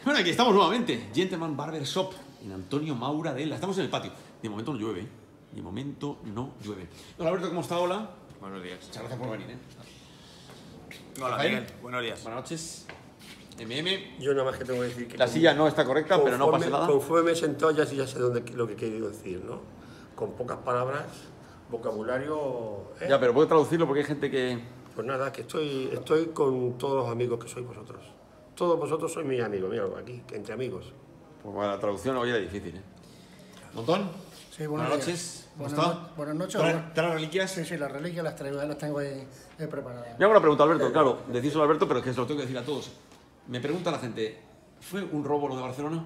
Bueno, aquí estamos nuevamente. Gentleman Barber Shop en Antonio Mauradela. Estamos en el patio. De momento no llueve, ¿eh? De momento no llueve. Hola, Alberto, ¿cómo está? Hola. Buenos días. Muchas gracias por venir, ¿eh? Hola, Rafael. Miguel. Buenos días. Buenas noches. Yo nada más que tengo que decir que... La silla no está correcta, pero no pasa nada. Conforme me he sentado ya sé lo que he querido decir, ¿no? Con pocas palabras, vocabulario... Ya, pero puedo traducirlo porque hay gente que... Pues nada, que estoy con todos los amigos que sois vosotros. Todos vosotros sois mis amigos, míralo aquí, entre amigos. Pues bueno, la traducción hoy era difícil, ¿eh? ¿Montón? Sí, buenas noches. ¿Cómo está? Buenas noches. ¿Trae las reliquias? Sí, las reliquias las traigo, las tengo ahí preparadas. Yo hago una pregunta, Alberto, claro, decíselo a Alberto, pero es que se lo tengo que decir a todos. Me pregunta la gente, ¿fue un robo lo de Barcelona?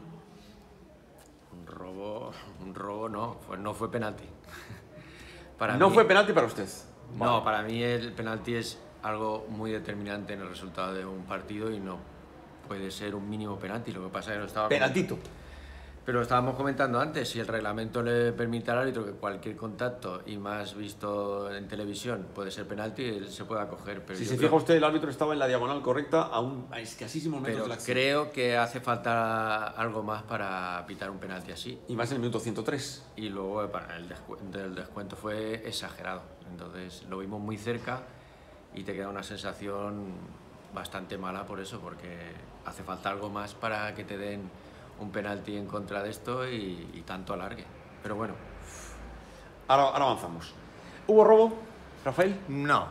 Un robo no, no fue penalti. No fue penalti para usted. No, Vale. para mí el penalti es algo muy determinante en el resultado de un partido y no puede ser un mínimo penalti. Lo que pasa es que lo estaba Penaltito. Pero lo estábamos comentando antes, si el reglamento le permite al árbitro que cualquier contacto, y más visto en televisión, puede ser penalti, él se puede acoger. Pero Si yo se creo- fija usted, el árbitro estaba en la diagonal correcta a escasísimos metros Pero de la acción. creo que hace falta algo más para pitar un penalti así. Y más en el minuto 103. Y luego para el descuento fue exagerado. Entonces lo vimos muy cerca y te queda una sensación bastante mala por eso, porque hace falta algo más para que te den un penalti en contra de esto y tanto alargue. Pero bueno. Ahora avanzamos. ¿Hubo robo, Rafael? No,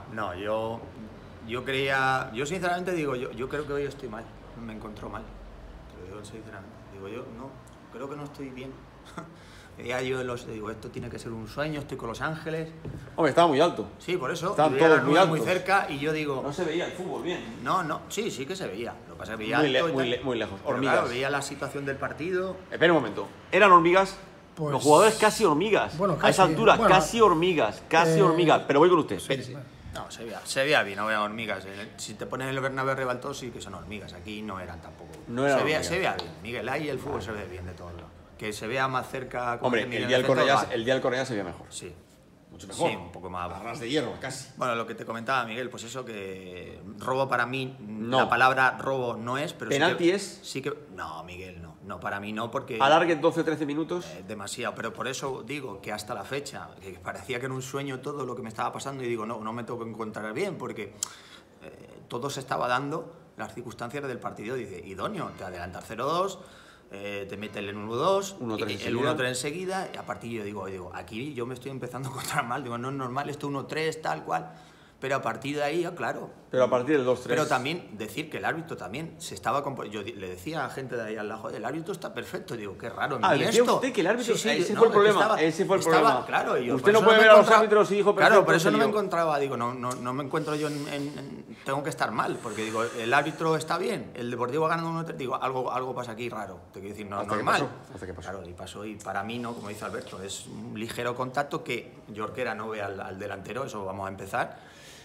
yo creía, yo sinceramente digo, yo creo que hoy estoy mal, me encontró mal, te lo digo sinceramente, digo yo, no, creo que no estoy bien. Ya yo digo, esto tiene que ser un sueño, estoy con Los Ángeles. Hombre, estaba muy alto. Sí, por eso, Estaban yo veía todos las muy nubes muy altos. cerca y yo digo, No se veía el fútbol bien. no, sí que se veía, lo que pasa es que veía Muy, alto y muy tal. lejos. Pero Hormigas. claro, veía la situación del partido. Espera un momento. ¿Eran hormigas? Pues- Los jugadores casi hormigas. Bueno, a esa casi, altura, bueno, casi hormigas. Casi hormigas. Pero voy con usted. Espérese. No, se veía bien, no eran hormigas. Si te pones en el Bernabéu Ribaltó sí que son hormigas, aquí no eran tampoco. No eran se veía hormigas. bien, Miguel, ahí el fútbol se ve bien de todos lados. Que se vea más cerca... como Hombre, dice Miguel, el día del efecto Correa, VAR. el día del Correa se veía mejor. Sí, Mucho mejor. sí, un poco más. A ras de hierro, casi. Bueno, lo que te comentaba Miguel, pues eso que robo para mí, No. la palabra robo no es, pero ¿Penalti sí que, es? Sí que... No, Miguel, no, para mí no, porque... Alargue 12-13 minutos. Demasiado, pero por eso digo que hasta la fecha, que parecía que era un sueño todo lo que me estaba pasando y digo, no me tengo que encontrar bien porque todo se estaba dando, las circunstancias del partido, dice, idóneo, te adelantas 0-2, te mete el 1-2, 1-3 el enseguida. 1-3 enseguida, y a partir yo digo, aquí yo me estoy empezando a encontrar mal, digo, no es normal, esto 1-3, tal cual, pero a partir de ahí, claro. Pero a partir del 2-3. Pero también decir que el árbitro también se estaba... Yo le decía a gente de ahí al lado, el árbitro está perfecto. Digo, qué raro. Ah, ni decía esto. usted que el árbitro... Sí, ese no, fue el problema. estaba- Ese fue el estaba- problema. Claro, yo Usted por no eso puede me ver a los encontraba- árbitros y dijo... Claro, por eso no me serio. encontraba, digo, no me encuentro yo tengo que estar mal, porque digo, el árbitro está bien, el Deportivo ha ganado 1-3, digo, algo pasa aquí raro. Te quiero decir, no ¿Hasta qué normal. pasó? ¿Hasta qué pasó? Claro, y pasó, y para mí no, como dice Alberto, es un ligero contacto que Jorquera no ve al delantero, eso vamos a empezar.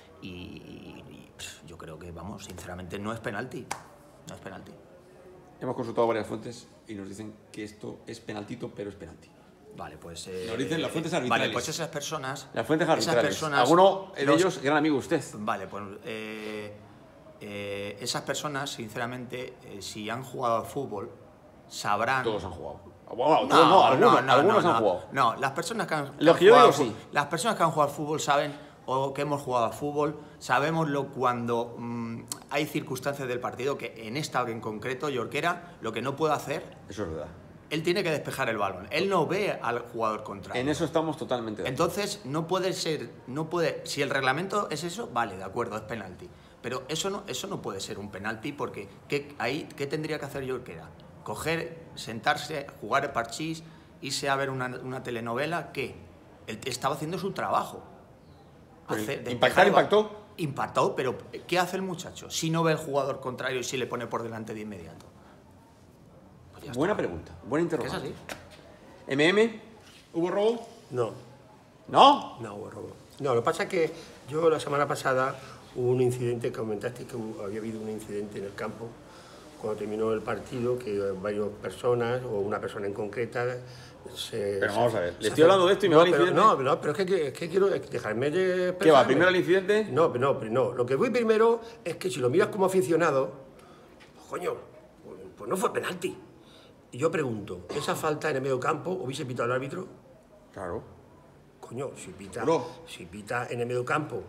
Yo creo que, vamos, sinceramente no es penalti. No es penalti. Hemos consultado varias fuentes y nos dicen que esto es penaltito, pero es penalti. Vale, pues... Nos dicen las fuentes arbitrales. Vale, pues esas personas... Las fuentes esas arbitrales. personas, Alguno de los- ellos, gran amigo usted. Vale, pues... esas personas, sinceramente, si han jugado al fútbol, sabrán... Todos han jugado. Bueno, todos no, algunos han jugado. No, las personas que han, Lo que yo digo, sí. Las personas que han jugado al fútbol saben, o que hemos jugado al fútbol, sabemos cuando hay circunstancias del partido que en esta en concreto, Jorquera, lo que no puede hacer, Eso es verdad. él tiene que despejar el balón. Él no ve al jugador contrario. En eso estamos totalmente de acuerdo. Entonces, no puede ser, si el reglamento es eso, vale, de acuerdo, es penalti. Pero eso no puede ser un penalti porque ¿qué tendría que hacer Jorquera? Coger, sentarse, jugar el parchís, irse a ver una telenovela, ¿qué? Él estaba haciendo su trabajo. ¿Impactar impactó? Impactó, pero ¿qué hace el muchacho si no ve el jugador contrario y si le pone por delante de inmediato? Pues ya Buena está. pregunta, buena ¿Qué es interrogante. así? ¿MM? ¿Hubo robo? No, ¿No? no hubo robo. No, lo que pasa es que yo la semana pasada hubo un incidente, que comentaste que había habido un incidente en el campo cuando terminó el partido, que varias personas, o una persona en concreta, Pero vamos a ver, le estoy hablando de esto y me va el incidente. No, pero es que quiero dejarme de... ¿Qué va? expresarme. ¿Primero el incidente? No. Lo que voy primero es que si lo miras como aficionado, pues coño, pues no fue penalti. Y yo pregunto, ¿esa falta en el medio campo hubiese pitado el árbitro? Claro. Coño, si pita, Bro. si pita en el medio campo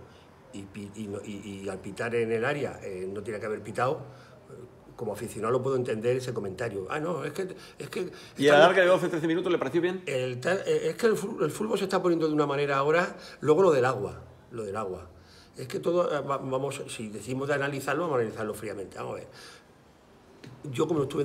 y al pitar en el área no tiene que haber pitado, como aficionado lo puedo entender ese comentario. Ah, no, es que... ¿Y a la larga de 12-13 minutos le pareció bien? Es que el fútbol se está poniendo de una manera ahora, luego lo del agua. Es que todo, vamos, si decimos de analizarlo, vamos a analizarlo fríamente. Vamos a ver. Yo como estuve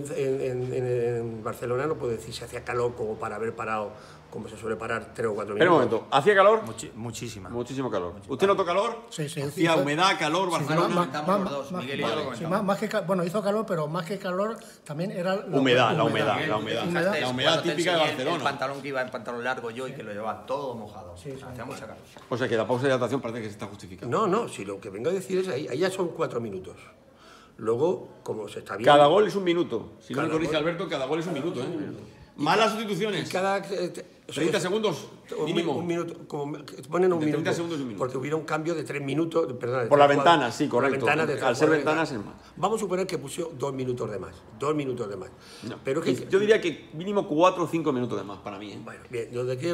en Barcelona no puedo decir si hacía calor como para haber parado, como se suele parar 3 o 4 minutos. Espera un momento, ¿hacía calor? Muchísima. Muchísimo calor. ¿Usted notó calor? Sí, sí. Hacía humedad, calor, Barcelona. Miguel y yo lo Sí, comentamos. más que bueno, hizo calor, pero más que calor también era la Humedad. Fijaste La humedad cuando te típica de enseñé Barcelona. El pantalón que iba en pantalón largo yo y que lo llevaba todo mojado. Hacía mucha calor. O sea que la pausa de hidratación parece que se está justificando. No, si lo que vengo a decir es ahí ya son 4 minutos. Luego, como se está viendo... Cada gol es un minuto. Si no Cada me corrige gol. Alberto, cada gol es un minuto, ¿eh? Malas sustituciones. Cada 30 segundos mínimo. Un minuto, como ponen un De 30 minuto, segundos y un minuto. porque hubiera un cambio de 3 minutos, perdón, de Por la 3 ventana, cuadros, sí, por la correcto. ventana de 3 Al ser cuadros. ventanas es más. Vamos a suponer que puso 2 minutos de más, 2 minutos de más. No. Pero que, Yo diría que mínimo 4 o 5 minutos de más para mí, ¿eh? bueno, bien,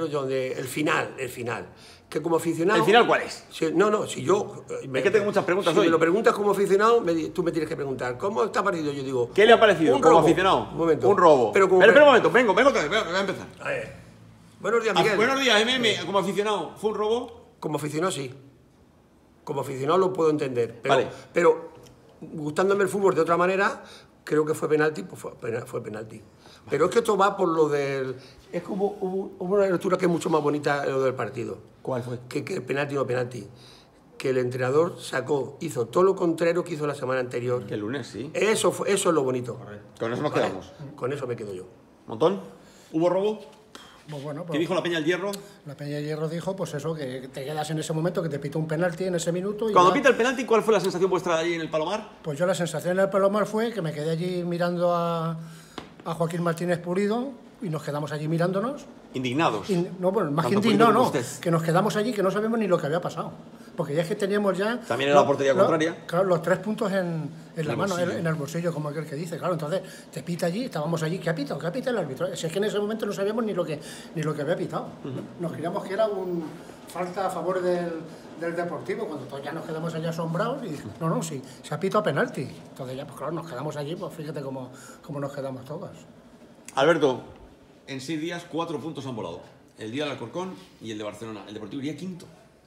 el final, que como aficionado... ¿El final cuál es? Si yo... que tengo muchas preguntas si hoy. me lo preguntas como aficionado, tú me tienes que preguntar, ¿cómo está partido? Yo digo... ¿Qué le ha parecido un como robo. aficionado? Un momento. Un robo. Pero como... Espera un momento, vengo otra vez, voy a empezar. A ver. Buenos días, Miguel. Buenos días, como aficionado. ¿Fue un robo? Como aficionado, sí. Como aficionado lo puedo entender. Pero, Vale. pero gustándome el fútbol de otra manera, creo que fue penalti, pues fue penalti. Pero es que esto va por lo del... Es como hubo una lectura que es mucho más bonita lo del partido. ¿Cuál fue? Que penalti no penalti. Que el entrenador hizo todo lo contrario que hizo la semana anterior. Que el lunes, sí. Eso es lo bonito. Con eso nos ¿Vale? quedamos. Con eso me quedo yo. ¿Montón? ¿Hubo robo? Pues bueno, ¿Qué pues, dijo la Peña del Hierro? la Peña de Hierro dijo, pues eso, que te quedas en ese momento, que te pita un penalti en ese minuto. Y Cuando ya, pita el penalti, ¿cuál fue la sensación vuestra allí en el Palomar? pues yo la sensación del Palomar fue que me quedé allí mirando a Joaquín Martínez Pulido y nos quedamos allí mirándonos. Indignados. No, bueno, más que Tanto indignado, Pulido como no, usted. que nos quedamos allí, que no sabemos ni lo que había pasado. Porque ya es que teníamos ya... También era la portería contraria. Claro, los 3 puntos en la mano, bolsillo. en el bolsillo, como aquel que dice. Claro, entonces te pita allí, estábamos allí. ¿Qué ha pitado? ¿Qué ha pitado el árbitro? Si es que en ese momento no sabíamos ni lo que había pitado. Nos creíamos que era un falta a favor del Deportivo, cuando todos ya nos quedamos allí asombrados y no, sí, se ha pitado a penalti. Entonces ya, pues claro, nos quedamos allí, pues fíjate cómo nos quedamos todos. Alberto, en 6 días 4 puntos han volado. El día del Alcorcón y el de Barcelona. El Deportivo iría quinto.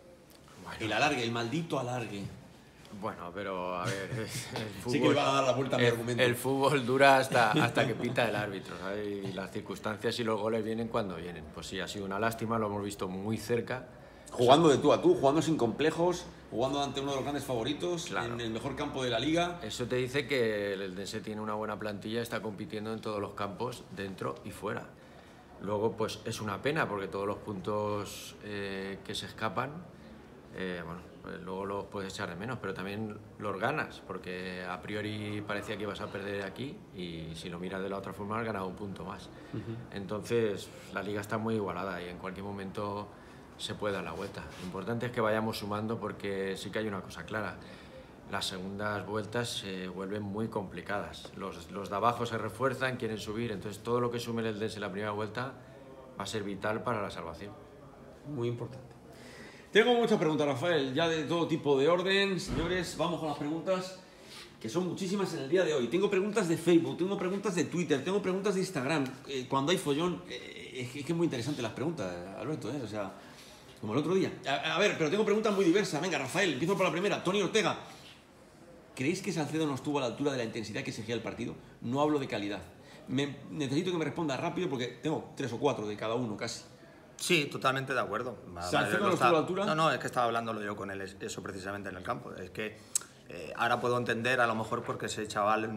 El alargue, el maldito alargue. Bueno, pero a ver, el fútbol, Sí que le va a dar la vuelta a mi argumento. el fútbol dura hasta que pita el árbitro, ¿sabes? Y las circunstancias y los goles vienen cuando vienen. Pues sí, ha sido una lástima, lo hemos visto muy cerca. Jugando de tú a tú, jugando sin complejos, jugando ante uno de los grandes favoritos, Claro. en el mejor campo de la liga. Eso te dice que el Eldense tiene una buena plantilla, está compitiendo en todos los campos, dentro y fuera. Luego, pues es una pena porque todos los puntos que se escapan, bueno, pues luego los puedes echar de menos, pero también los ganas, porque a priori parecía que ibas a perder aquí y si lo miras de la otra forma has ganado un punto más. Entonces, la liga está muy igualada y en cualquier momento se puede dar la vuelta. Lo importante es que vayamos sumando porque sí que hay una cosa clara. Las segundas vueltas se vuelven muy complicadas. Los de abajo se refuerzan, quieren subir, entonces todo lo que sume el Eldense en la primera vuelta va a ser vital para la salvación. Muy importante. Tengo muchas preguntas, Rafael, ya de todo tipo de orden. Señores, vamos con las preguntas, que son muchísimas en el día de hoy. Tengo preguntas de Facebook, tengo preguntas de Twitter, tengo preguntas de Instagram. Cuando hay follón, es que es muy interesante las preguntas, Alberto, o sea, como el otro día. A ver, pero tengo preguntas muy diversas. Venga, Rafael, empiezo por la primera. Tony Ortega. ¿Creéis que Salcedo no estuvo a la altura de la intensidad que exigía el partido? No hablo de calidad. Necesito que me responda rápido porque tengo 3 o 4 de cada uno casi. Sí, totalmente de acuerdo. ¿Salcedo no estuvo a la altura? No, es que estaba hablándolo yo con él, eso precisamente en el campo. Es que ahora puedo entender, a lo mejor porque ese chaval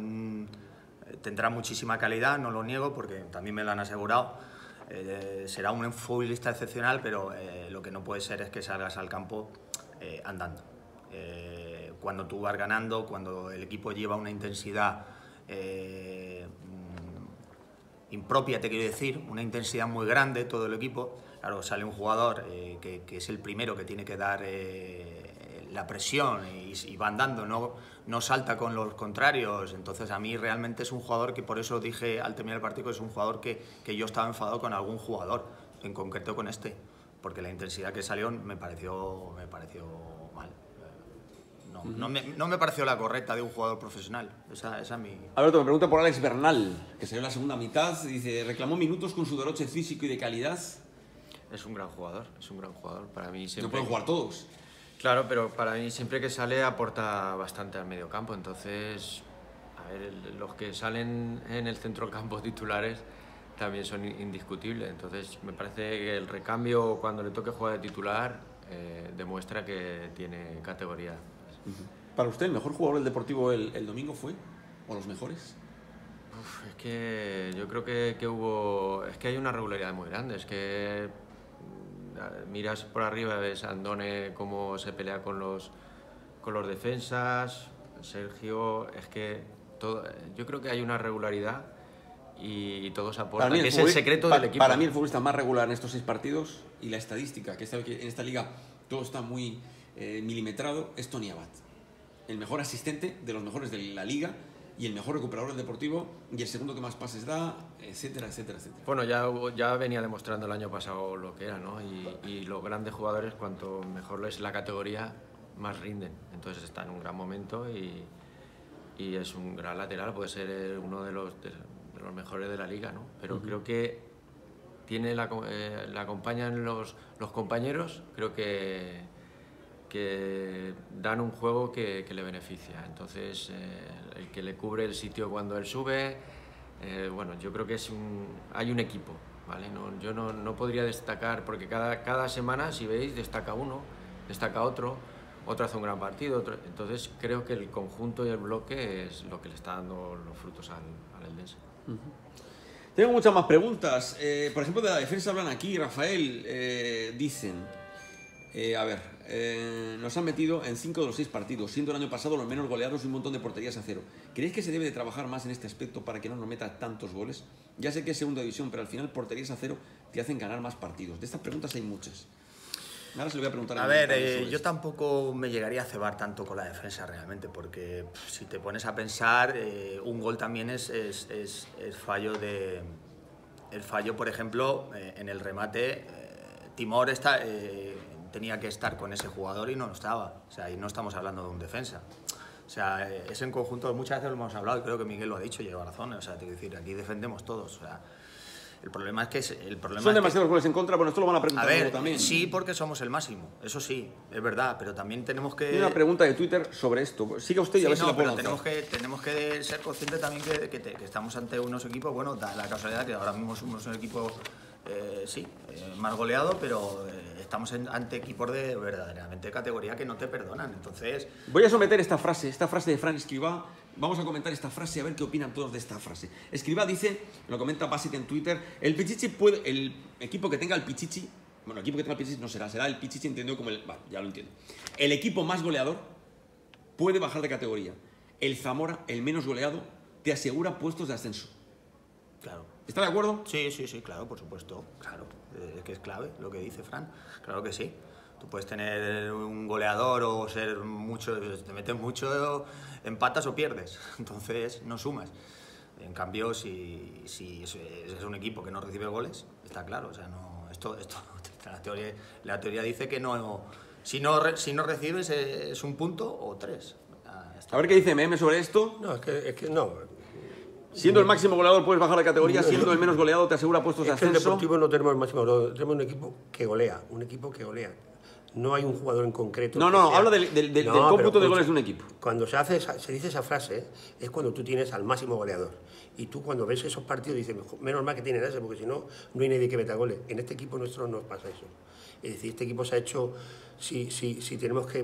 tendrá muchísima calidad, no lo niego, porque también me lo han asegurado. Será un futbolista excepcional, pero lo que no puede ser es que salgas al campo andando. Cuando tú vas ganando, cuando el equipo lleva una intensidad impropia, te quiero decir, una intensidad muy grande, todo el equipo, claro, sale un jugador que es el primero que tiene que dar la presión y va andando, no salta con los contrarios. Entonces a mí realmente es un jugador que, por eso dije al terminar el partido, que es un jugador que yo estaba enfadado con algún jugador, en concreto con este, porque la intensidad que salió me pareció mal. No me pareció la correcta de un jugador profesional. Esa es mi... Alberto, me pregunta por Alex Bernal, que salió en la segunda mitad. Dice, reclamó minutos con su derroche físico y de calidad. Es un gran jugador, es un gran jugador. Para mí siempre... No pueden jugar todos. Claro, pero para mí siempre que sale aporta bastante al medio campo. Entonces, a ver, los que salen en el centro del campo titulares también son indiscutibles. Entonces, me parece que el recambio cuando le toque jugar de titular demuestra que tiene categoría. ¿Para usted el mejor jugador del Deportivo el domingo fue? ¿O los mejores? Es que yo creo que hubo... Es que hay una regularidad muy grande. Es que miras por arriba, ves a Andone cómo se pelea con los defensas, Sergio... Es que yo creo que hay una regularidad y todos aportan, que es el secreto del equipo. Para mí el futbolista más regular en estos 6 partidos, y la estadística, que en esta liga todo está muy milimetrado, es Tony Abad. El mejor asistente de los mejores de la liga y el mejor recuperador del Deportivo y el segundo que más pases da, etcétera, etcétera, etcétera. Bueno, ya venía demostrando el año pasado lo que era, ¿no? Y los grandes jugadores, cuanto mejor es la categoría, más rinden. Entonces está en un gran momento y es un gran lateral, puede ser uno de los mejores de la liga, ¿no? Pero creo que la acompañan los compañeros, creo que dan un juego que le beneficia. Entonces, el que le cubre el sitio cuando él sube, bueno, yo creo que hay un equipo, ¿vale? Yo no podría destacar, porque cada semana, si veis, destaca uno, destaca otro hace un gran partido, entonces creo que el conjunto y el bloque es lo que le está dando los frutos al Eldense. Tengo muchas más preguntas. Por ejemplo, de la defensa hablan aquí, Rafael, dicen... nos han metido en 5 de los 6 partidos, siendo el año pasado los menos goleados y un montón de porterías a cero. ¿Creéis que se debe de trabajar más en este aspecto para que no nos meta tantos goles? Ya sé que es segunda división, pero al final porterías a cero te hacen ganar más partidos. De estas preguntas hay muchas. Ahora se lo voy a preguntar a yo tampoco me llegaría a cebar tanto con la defensa realmente, porque si te pones a pensar, un gol también es fallo de... El fallo, por ejemplo, en el remate, Timor tenía que estar con ese jugador y no estaba. O sea, y no estamos hablando de un defensa. O sea, es en conjunto, muchas veces lo hemos hablado y creo que Miguel lo ha dicho y lleva razón. O sea, te quiero decir, aquí defendemos todos. O sea, el problema es que... Son demasiados goles en contra, bueno, esto lo van a preguntar luego también. Sí, porque somos el máximo, eso sí, es verdad, pero también tenemos que... Hay una pregunta de Twitter sobre esto. Siga usted y a ver si la puedo lanzar. Tenemos que ser conscientes también que estamos ante unos equipos, bueno, da la casualidad que ahora mismo somos un equipo, más goleado, pero estamos ante equipos de verdaderamente categoría que no te perdonan, entonces... Voy a someter esta frase de Fran Escribá. Vamos a comentar esta frase a ver qué opinan todos de esta frase. Escribá dice, lo comenta Basic en Twitter, el equipo que tenga el Pichichi, bueno, el equipo que tenga el Pichichi no será el Pichichi entendido como el... Vale, ya lo entiendo. El equipo más goleador puede bajar de categoría. El Zamora, el menos goleado, te asegura puestos de ascenso. Claro. ¿Está de acuerdo? Sí, claro, por supuesto, claro. Es que es clave lo que dice Fran, claro que sí. Tú puedes tener un goleador o ser mucho, te metes mucho, empatas o pierdes, entonces no sumas. En cambio, si es un equipo que no recibe goles, está claro, o sea, no, la teoría dice que no, si no recibes es un punto o 3. A ver qué dice Meme sobre esto. No, es que no. Siendo el máximo goleador puedes bajar de categoría, siendo el menos goleado te asegura puestos de ascenso. En el Deportivo no tenemos el máximo goleador, tenemos un equipo que golea, No hay un jugador en concreto. No, habla del cómputo de goles de un equipo. Cuando se dice esa frase, es cuando tú tienes al máximo goleador. Y tú cuando ves esos partidos dices, menos mal que tienen ese, porque si no, no hay nadie que meta goles. En este equipo nuestro no pasa eso. Es decir, este equipo se ha hecho, si tenemos que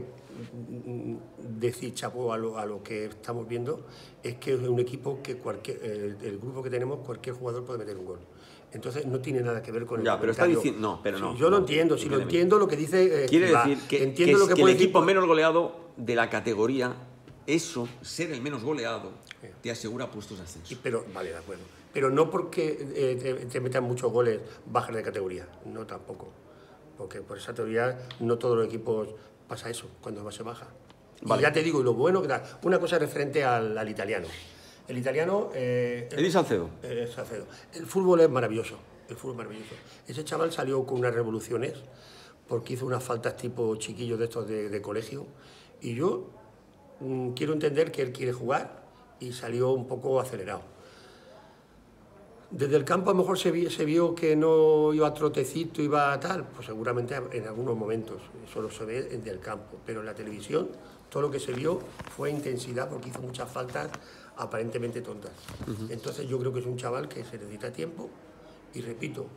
decir chapó a lo que estamos viendo, es que es un equipo que el grupo que tenemos, cualquier jugador puede meter un gol. Entonces no tiene nada que ver con el pero está diciendo... No, pero no. Yo lo entiendo, lo entiendo lo que dice... Quiere decir que el equipo menos goleado de la categoría, eso, ser el menos goleado, te asegura puestos de ascenso. Pero, vale, de acuerdo. Pero no porque te metan muchos goles bajas de categoría, no tampoco. Porque por esa teoría no todos los equipos pasa eso cuando se baja. Vale. Y ya te digo, y lo bueno que da. Una cosa referente al italiano. El italiano... Eddie Salcedo. Salcedo. El fútbol es maravilloso. El fútbol es maravilloso. Ese chaval salió con unas revoluciones porque hizo unas faltas tipo chiquillos de estos de colegio. Y yo quiero entender que él quiere jugar y salió un poco acelerado. Desde el campo a lo mejor se vio que no iba a trotecito, iba a tal, pues seguramente en algunos momentos, eso lo se ve desde el campo, pero en la televisión todo lo que se vio fue intensidad porque hizo muchas faltas aparentemente tontas. Entonces yo creo que es un chaval que se necesita tiempo y repito,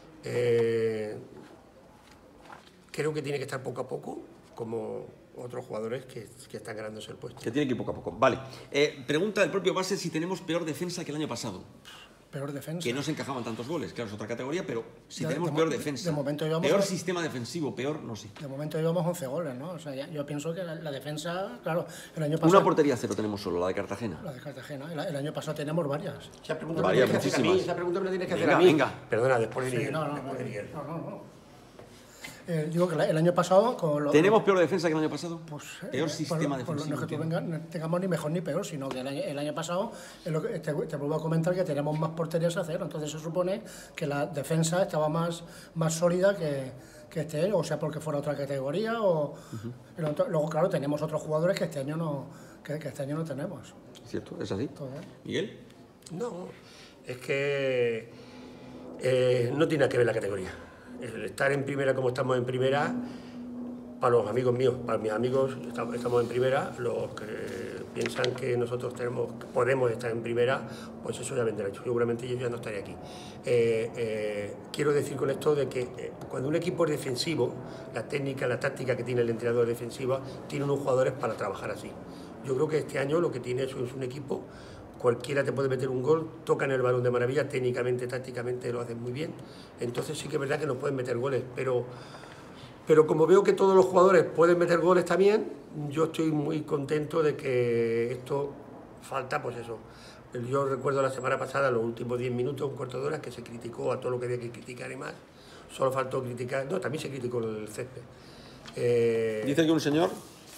creo que tiene que estar poco a poco como otros jugadores que están ganándose el puesto. Que tiene que ir poco a poco. Vale. Pregunta del propio Base si tenemos peor defensa que el año pasado. Peor defensa. Que no se encajaban tantos goles, claro, es otra categoría, pero si Ya, tenemos peor defensa, de momento llevamos peor sistema defensivo, peor, no sé. De momento llevamos 11 goles, ¿no? O sea, yo pienso que la defensa, claro, el año pasado... Una portería cero tenemos solo, la de Cartagena. La de Cartagena. El año pasado tenemos varias. Esa pregunta Varias, me tienes que hacer a mí, muchísimas. esa pregunta me la tienes que hacer Venga, a mí. venga. Perdona, después de Sí, Miguel. no. Después de Miguel. Digo que el año pasado... Con ¿Tenemos peor defensa que el año pasado? Pues, peor sistema pues defensivo. no es que no tengamos ni mejor ni peor, sino que el año pasado, es lo que te vuelvo a comentar que tenemos más porterías a cero, entonces se supone que la defensa estaba más sólida que este año, o sea, porque fuera otra categoría, o... Luego, claro, tenemos otros jugadores que este año no tenemos. ¿Cierto? ¿Es así? Entonces, ¿Miguel? No, es que no tiene nada que ver la categoría. El estar en primera como estamos en primera, para los amigos míos, para mis amigos estamos en primera, los que piensan que nosotros podemos estar en primera, pues eso ya vendrá hecho. Seguramente yo ya no estaré aquí. Quiero decir con esto de que cuando un equipo es defensivo, la técnica, la táctica que tiene el entrenador defensiva, tiene unos jugadores para trabajar así. Yo creo que este año lo que tiene es un equipo. Cualquiera te puede meter un gol, tocan el balón de maravilla, técnicamente, tácticamente lo hacen muy bien. Entonces sí que es verdad que nos pueden meter goles, pero como veo que todos los jugadores pueden meter goles también, yo estoy muy contento de que esto falta, pues eso. Yo recuerdo la semana pasada, los últimos 10 minutos, un cuarto de hora, que se criticó a todo lo que había que criticar y más. Solo faltó criticar, no, también se criticó el césped. Dice que un señor,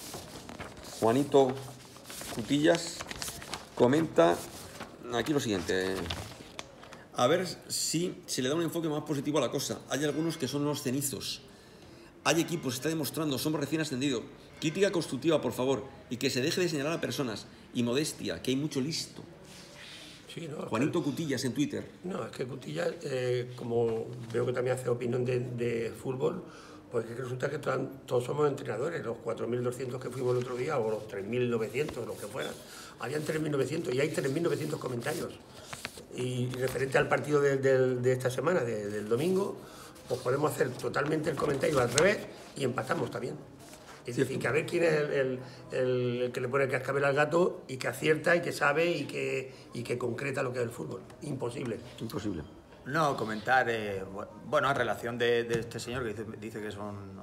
Juanito Cutillas, comenta aquí lo siguiente. A ver si se le da un enfoque más positivo a la cosa. Hay algunos que son unos cenizos. Hay equipos, está demostrando, somos recién ascendidos. Crítica constructiva, por favor, y que se deje de señalar a personas. Y modestia, que hay mucho listo. Sí, no, Juanito Cutillas en Twitter. No, es que Cutillas, como veo que también hace opinión de fútbol, pues es que resulta que todos somos entrenadores, los 4.200 que fuimos el otro día, o los 3.900, los que fueran. Habían 3.900 y hay 3.900 comentarios. Y referente al partido de esta semana, del domingo, pues podemos hacer totalmente el comentario al revés y empatamos también. Es decir, que a ver quién es el que le pone el cascabel al gato y que acierta y que sabe y que concreta lo que es el fútbol. Imposible. Imposible. No, comentar, bueno, en relación de este señor que dice que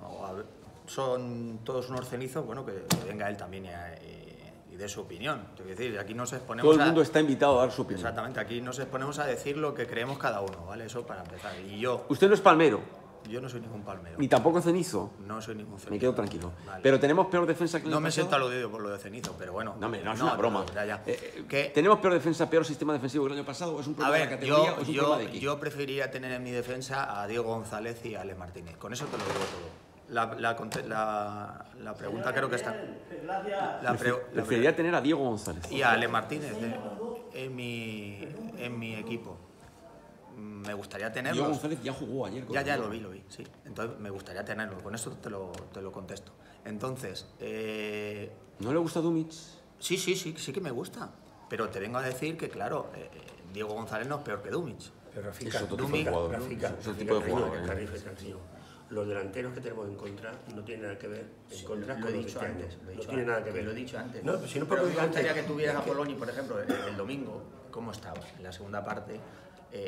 son todos unos cenizos, bueno, que venga él también y dé su opinión. Es decir, aquí nos exponemos Todo el mundo está invitado a dar su opinión. Exactamente, aquí nos exponemos a decir lo que creemos cada uno, ¿vale? Eso para empezar. Y yo Usted no es palmero, no soy ningún palmero. ni tampoco cenizo. No soy ningún cenizo. Me quedo tranquilo. Vale. Pero tenemos peor defensa que el No año me pasado. siento aludido por lo de cenizo, pero bueno. No, hombre, no es una broma. Ya. ¿Tenemos peor defensa, peor sistema defensivo que el año pasado? ¿O es un A problema de la ver, categoría o es un problema de qué? yo preferiría tener en mi defensa a Diego González y a Alex Martínez. Con eso te lo digo todo. La pregunta creo que está... Preferiría tener a Diego González. Y a Alex Martínez en mi equipo. Me gustaría tenerlos. Diego González ya jugó ayer. Ya lo vi, sí. Entonces me gustaría tenerlo. Con eso te lo contesto. Entonces... ¿No le gusta Dumic? Sí que me gusta. Pero te vengo a decir que, claro, Diego González no es peor que Dumic. Pero Rafica, Es otro tipo de jugador. Es otro tipo de jugador. Los delanteros que tenemos en contra no tienen nada que ver en contra Lo con he los dicho de antes. este año. No tiene nada que ver. Lo he dicho antes. No, si no pero porque me gustaría antes. que tuvieras a Poloni, por ejemplo, el domingo, cómo estaba, en la segunda parte.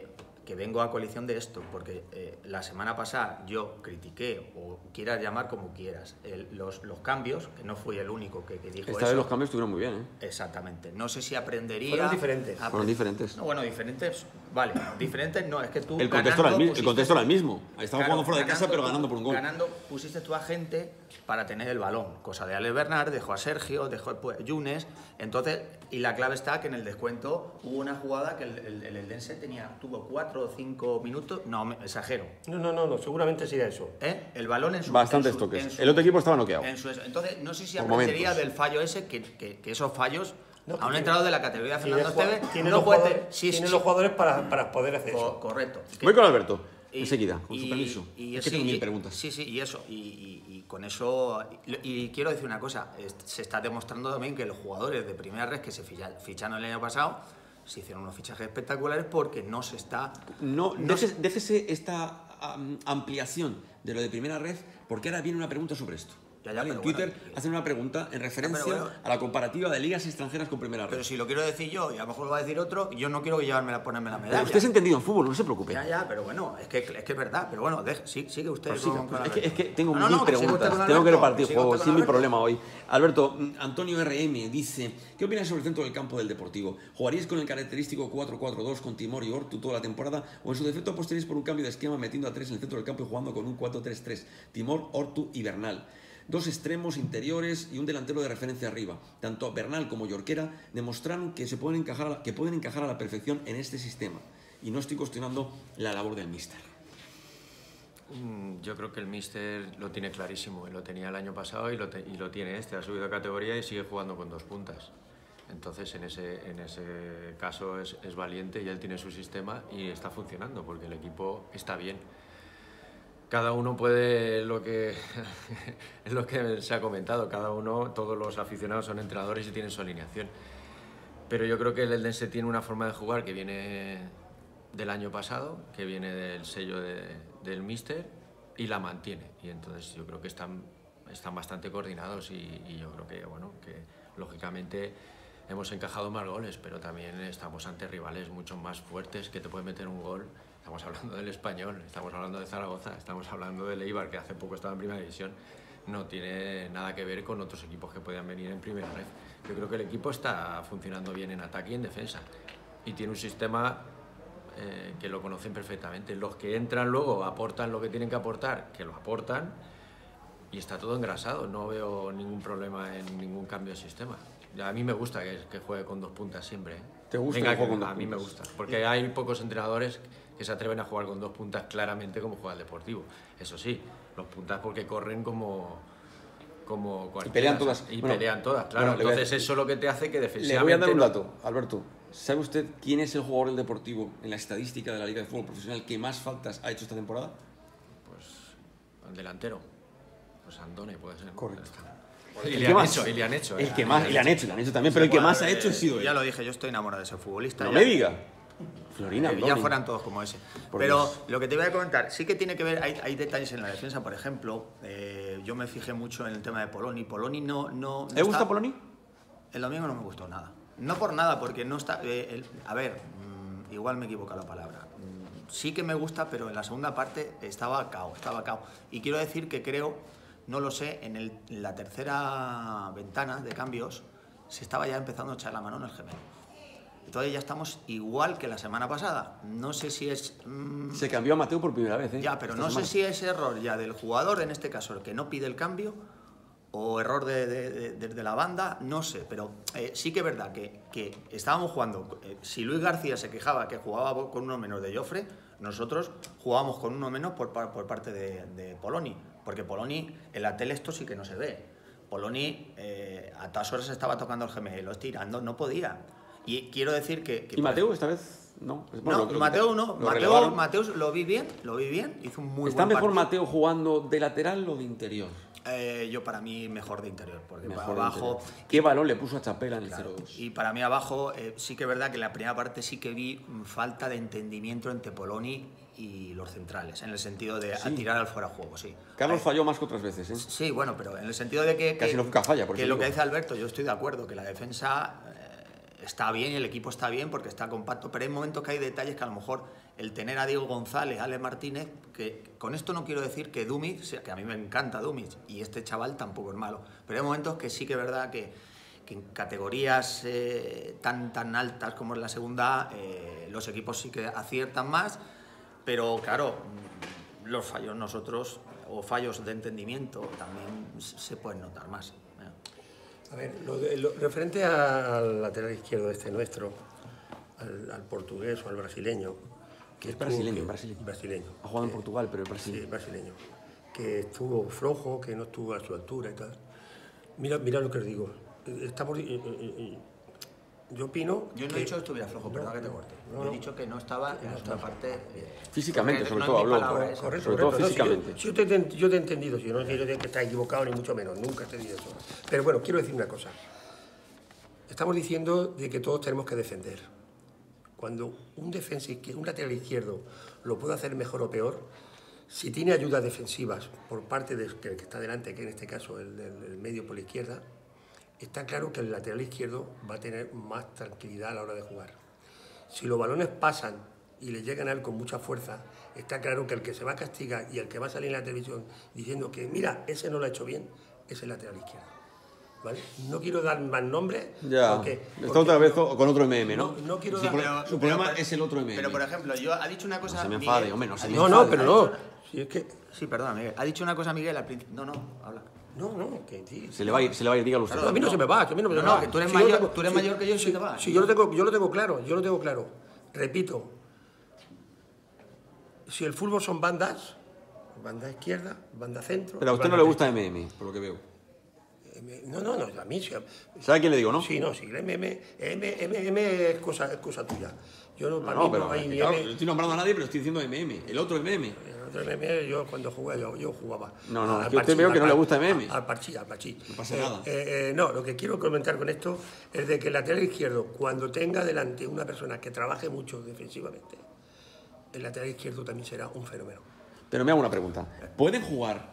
que vengo a coalición de esto, porque la semana pasada yo critiqué, o quieras llamar como quieras, los cambios, que no fui el único que dijo Esta eso. vez los cambios estuvieron muy bien, ¿eh? Exactamente. No sé si aprendería... Fueron diferentes. Fueron diferentes. No, bueno, diferentes, vale. Diferentes no, es que tú El contexto, era el, ganando, el contexto era el mismo. Estaba claro, jugando fuera de casa, pero tú- ganando por un gol. Ganando, pusiste tú a gente para tener el balón, cosa de Ale Bernard, dejó a Sergio, dejó pues, Yunes, entonces, y la clave está que en el descuento hubo una jugada que el Eldense tuvo 4 o 5 minutos, no, exagero, No, seguramente sería eso. el balón en su... Bastantes en su- toques. en su- El otro equipo estaba noqueado. entonces, no sé si Por aprendería momentos. del fallo ese, que esos fallos No, a un que entrenador de la categoría de Fernando Esteves tiene no los puede... jugadores, sí, tiene sí, los jugadores para poder hacer eso. correcto. Voy con Alberto, Y- enseguida, con su y- permiso. y Es que sí, tengo mil y- preguntas. Sí, y eso. Y con eso. Y quiero decir una cosa: se está demostrando también que los jugadores de primera red que se ficharon el año pasado se hicieron unos fichajes espectaculares porque no se está. No, no se- déjese esta ampliación de lo de primera red, porque ahora viene una pregunta sobre esto. Ya, ¿Vale? pero En Twitter bueno, hacen una pregunta en referencia bueno. a la comparativa de ligas extranjeras con primera red. Pero si lo quiero decir yo y a lo mejor lo va a decir otro, yo no quiero ponerme la Pero medalla. usted es entendido en fútbol, no se preocupe. Ya, pero bueno, es que es verdad. Pero bueno, sigue usted Pues siga, con pues Alberto. es que tengo No, mil que siga usted preguntas, con tengo que Alberto, repartir siga juego, usted sin con mi Alberto. problema hoy. Alberto, Antonio RM dice, ¿qué opinas sobre el centro del campo del Deportivo? ¿Jugaríais con el característico 4-4-2 con Timor y Ortu toda la temporada o en su defecto apostaríais por un cambio de esquema metiendo a 3 en el centro del campo y jugando con un 4-3-3? Timor, Ortu y Bernal. Dos extremos interiores y un delantero de referencia arriba. Tanto Bernal como Jorquera demostraron que pueden encajar a la perfección en este sistema. Y no estoy cuestionando la labor del míster. Yo creo que el míster lo tiene clarísimo. Lo tenía el año pasado y lo tiene este. Ha subido a categoría y sigue jugando con 2 puntas. Entonces, en ese caso es valiente y él tiene su sistema y está funcionando porque el equipo está bien. Cada uno puede, es lo que se ha comentado, todos los aficionados son entrenadores y tienen su alineación. Pero yo creo que el Eldense tiene una forma de jugar que viene del año pasado, que viene del sello del míster y la mantiene. Y entonces yo creo que están bastante coordinados y yo creo que lógicamente hemos encajado más goles, pero también estamos ante rivales mucho más fuertes que te pueden meter un gol. Estamos hablando del Español, estamos hablando de Zaragoza, estamos hablando del Eibar, que hace poco estaba en primera división. No tiene nada que ver con otros equipos que podían venir en primera red. Yo creo que el equipo está funcionando bien en ataque y en defensa. Y tiene un sistema que lo conocen perfectamente. Los que entran luego aportan lo que tienen que aportar, que lo aportan, y está todo engrasado. No veo ningún problema en ningún cambio de sistema. A mí me gusta que juegue con 2 puntas siempre. ¿Te gusta Venga, que juegue con 2 A mí me puntas? gusta, porque hay pocos entrenadores que se atreven a jugar con 2 puntas claramente como juega el Deportivo. Eso sí, los puntas porque corren como cualquiera. Y pelean todas. Y Bueno, pelean todas, claro. bueno, le voy a Entonces decir- eso es lo que te hace que Le defensivamente... voy a dar un no- dato, Alberto. ¿Sabe usted quién es el jugador del Deportivo en la estadística de la Liga de Fútbol Profesional que más faltas ha hecho esta temporada? Pues el delantero. Pues Andone puede ser. Correcto. Y ¿El le que han más? hecho, y le han hecho. El que más, y le han hecho también, pero el que más ha hecho ha sido él. Ya lo dije, yo estoy enamorado de ese futbolista. No ya. me diga. Florina, Ya fueran todos como ese. Por Pero Dios. lo que te voy a comentar, sí que tiene que ver, hay detalles en la defensa, por ejemplo, yo me fijé mucho en el tema de Poloni. Poloni no ¿Le gusta está- Poloni? El domingo no me gustó nada. No por nada, porque no está... a ver, igual me equivoco la palabra. Sí que me gusta, pero en la segunda parte estaba cao. Y quiero decir que creo, no lo sé, en la tercera ventana de cambios se estaba ya empezando a echar la mano en el gemelo. Entonces ya estamos igual que la semana pasada. No sé si es... Se cambió a Mateo por primera vez, ¿eh? ya, pero Esta no sé semana. si es error ya del jugador, en este caso el que no pide el cambio, o error de la banda, no sé. Pero sí que es verdad que estábamos jugando... si Luis García se quejaba que jugaba con uno menos de Jofre, nosotros jugábamos con uno menos por parte de Poloni. Porque Poloni, en la tele esto sí que no se ve. Poloni a todas horas estaba tocando el gemelo, estirando, no podía. Y quiero decir que... ¿Y Mateo esta vez? No. No, Mateo no. lo relevaron. Mateo lo vi bien, hizo un muy ¿Está buen mejor partido. Mateo jugando de lateral o de interior? Yo para mí mejor de interior, porque Mejor para de abajo... interior. ¿Qué balón le puso a Chapela en el Claro, 0-2? y para mí abajo sí que es verdad que en la primera parte sí que vi falta de entendimiento entre Poloni y los centrales, en el sentido de Sí. a tirar al fuera de juego, sí. Carlos falló más que otras veces, ¿eh? Sí, bueno, pero en el sentido de que... Casi nunca falla, por que eso lo que digo. dice Alberto, yo estoy de acuerdo, que la defensa está bien y el equipo está bien porque está compacto, pero hay momentos que hay detalles que a lo mejor el tener a Diego González, a Alex Martínez, que con esto no quiero decir que Dumic, que a mí me encanta Dumic y este chaval tampoco es malo, pero hay momentos que sí que es verdad que en categorías tan altas como es la segunda A, los equipos sí que aciertan más, pero claro, los fallos nosotros, o fallos de entendimiento, también se pueden notar más. A ver, lo referente al lateral izquierdo nuestro, al portugués o al brasileño. Que es brasileño, brasileño. Ha jugado en Portugal, pero es brasileño. Sí, brasileño. Que estuvo flojo, que no estuvo a su altura y tal. Mira lo que os digo. Yo opino. Yo no he dicho que estuviera flojo, perdón que te corte. Yo he dicho que no estaba en la parte. Físicamente, sobre todo, habló. Correcto, sobre todo físicamente. Yo te he entendido, yo no quiero decir que estás equivocado ni mucho menos, nunca te he dicho eso. Pero bueno, quiero decir una cosa. Estamos diciendo de que todos tenemos que defender. Cuando un lateral izquierdo lo puede hacer mejor o peor, si tiene ayudas defensivas por parte del que está delante, que en este caso el medio por la izquierda, está claro que el lateral izquierdo va a tener más tranquilidad a la hora de jugar. Si los balones pasan y le llegan a él con mucha fuerza, está claro que el que se va a castigar y el que va a salir en la televisión diciendo que mira, ese no lo ha hecho bien, es el lateral izquierdo. ¿Vale? No quiero dar más nombres. Ya, está otra vez con otro MM, ¿no? No quiero sí, dar... Su problema es el otro MM. Pero, por ejemplo, ha dicho una cosa... No se me enfade, hombre, no se me enfade. No, pero no. Si es que... Sí, perdona, Miguel. Ha dicho una cosa Miguel al principio... No, habla. No, que tío. Se le va a ir, dígalo usted. Claro, a mí no se me va, que a mí no me va. No, que tú eres mayor que yo y se te va. Sí, yo lo tengo claro. Repito, si el fútbol son bandas, banda izquierda, banda centro... Pero a usted no le gusta MM, por lo que veo. No, a mí... ¿Sabe a quién le digo, no? Sí, el MM es cosa tuya. Yo no, para mí pero, no hay ni claro, M... no estoy nombrando a nadie, pero estoy diciendo MM, el otro MM. El otro MM, yo cuando jugué, yo jugaba. No, es que usted veo que no le gusta MM. Al parchí. No pasa nada. No, lo que quiero comentar con esto es de que el lateral izquierdo, cuando tenga delante una persona que trabaje mucho defensivamente, el lateral izquierdo también será un fenómeno. Pero me hago una pregunta. ¿Pueden jugar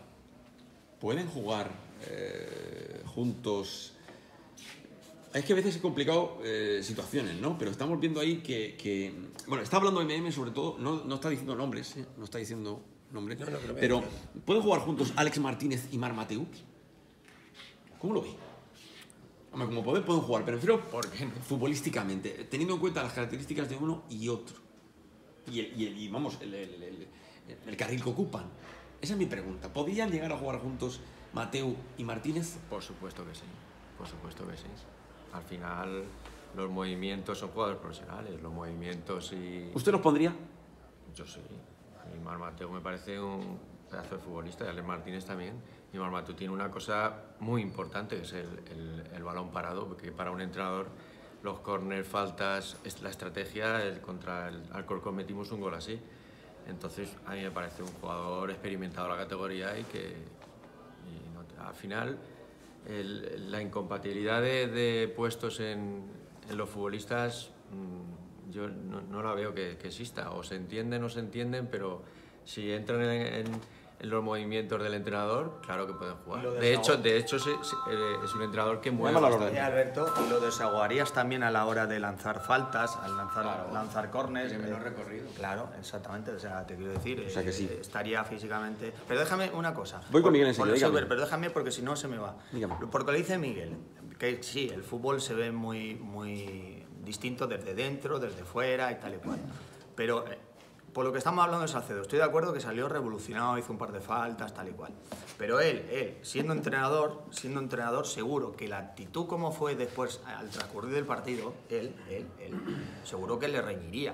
juntos? Es que a veces es complicado situaciones, ¿no? Pero estamos viendo ahí que bueno, está hablando MM sobre todo, no está diciendo nombres, no está diciendo nombres, pero ¿pueden jugar juntos Alex Martínez y Marc Mateu? ¿Cómo lo ve? Hombre, como pueden jugar, pero prefiero futbolísticamente, teniendo en cuenta las características de uno y otro. Y vamos, el carril que ocupan. Esa es mi pregunta. ¿Podrían llegar a jugar juntos Mateu y Martínez? Por supuesto que sí. Por supuesto que sí. Al final, los movimientos son jugadores profesionales. Los movimientos y... ¿Usted los pondría? Yo sí. A mí Marc Mateu me parece un pedazo de futbolista y Alex Martínez también. Y Marc Mateu tiene una cosa muy importante, que es el balón parado, porque para un entrenador los córner, faltas, la estrategia, contra el Alcorcón metimos un gol así. Entonces a mí me parece un jugador experimentado en la categoría y que al final la incompatibilidad de puestos en los futbolistas yo no la veo que exista. O se entienden o se entienden, pero si entran en los movimientos del entrenador, claro que pueden jugar. De hecho es un entrenador que mueve bastante. Alberto, y lo desaguarías también a la hora de lanzar faltas, al lanzar córners. Tiene menos recorrido. Claro, exactamente. O sea, te quiero decir, o sea que sí. Estaría físicamente... Pero déjame una cosa. Voy con Miguel enseguida, Pero déjame porque si no se me va. Dígame. Porque le dice Miguel, que sí, el fútbol se ve muy distinto desde dentro, desde fuera y tal y cual. Pero... por lo que estamos hablando de Salcedo, estoy de acuerdo que salió revolucionado, hizo un par de faltas, tal y cual. Pero él siendo entrenador, seguro que la actitud como fue después, al transcurrir del partido, él seguro que le reñiría.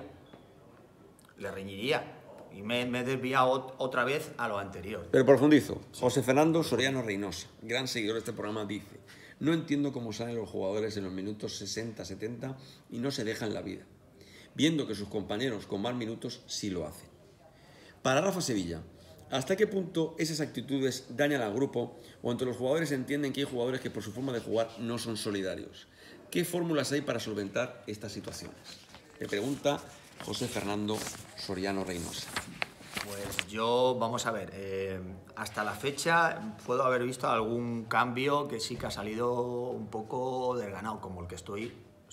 Y me he desviado otra vez a lo anterior. Pero profundizo. José Fernando Soriano Reynosa, gran seguidor de este programa, dice: no entiendo cómo salen los jugadores en los minutos 60-70 y no se dejan la vida, viendo que sus compañeros con más minutos sí lo hacen. Para Rafa Sevilla, ¿hasta qué punto esas actitudes dañan al grupo o entre los jugadores entienden que hay jugadores que por su forma de jugar no son solidarios? ¿Qué fórmulas hay para solventar estas situaciones? Le pregunta José Fernando Soriano Reynosa. Pues yo, vamos a ver, hasta la fecha puedo haber visto algún cambio que sí que ha salido un poco desganado, como el que estoy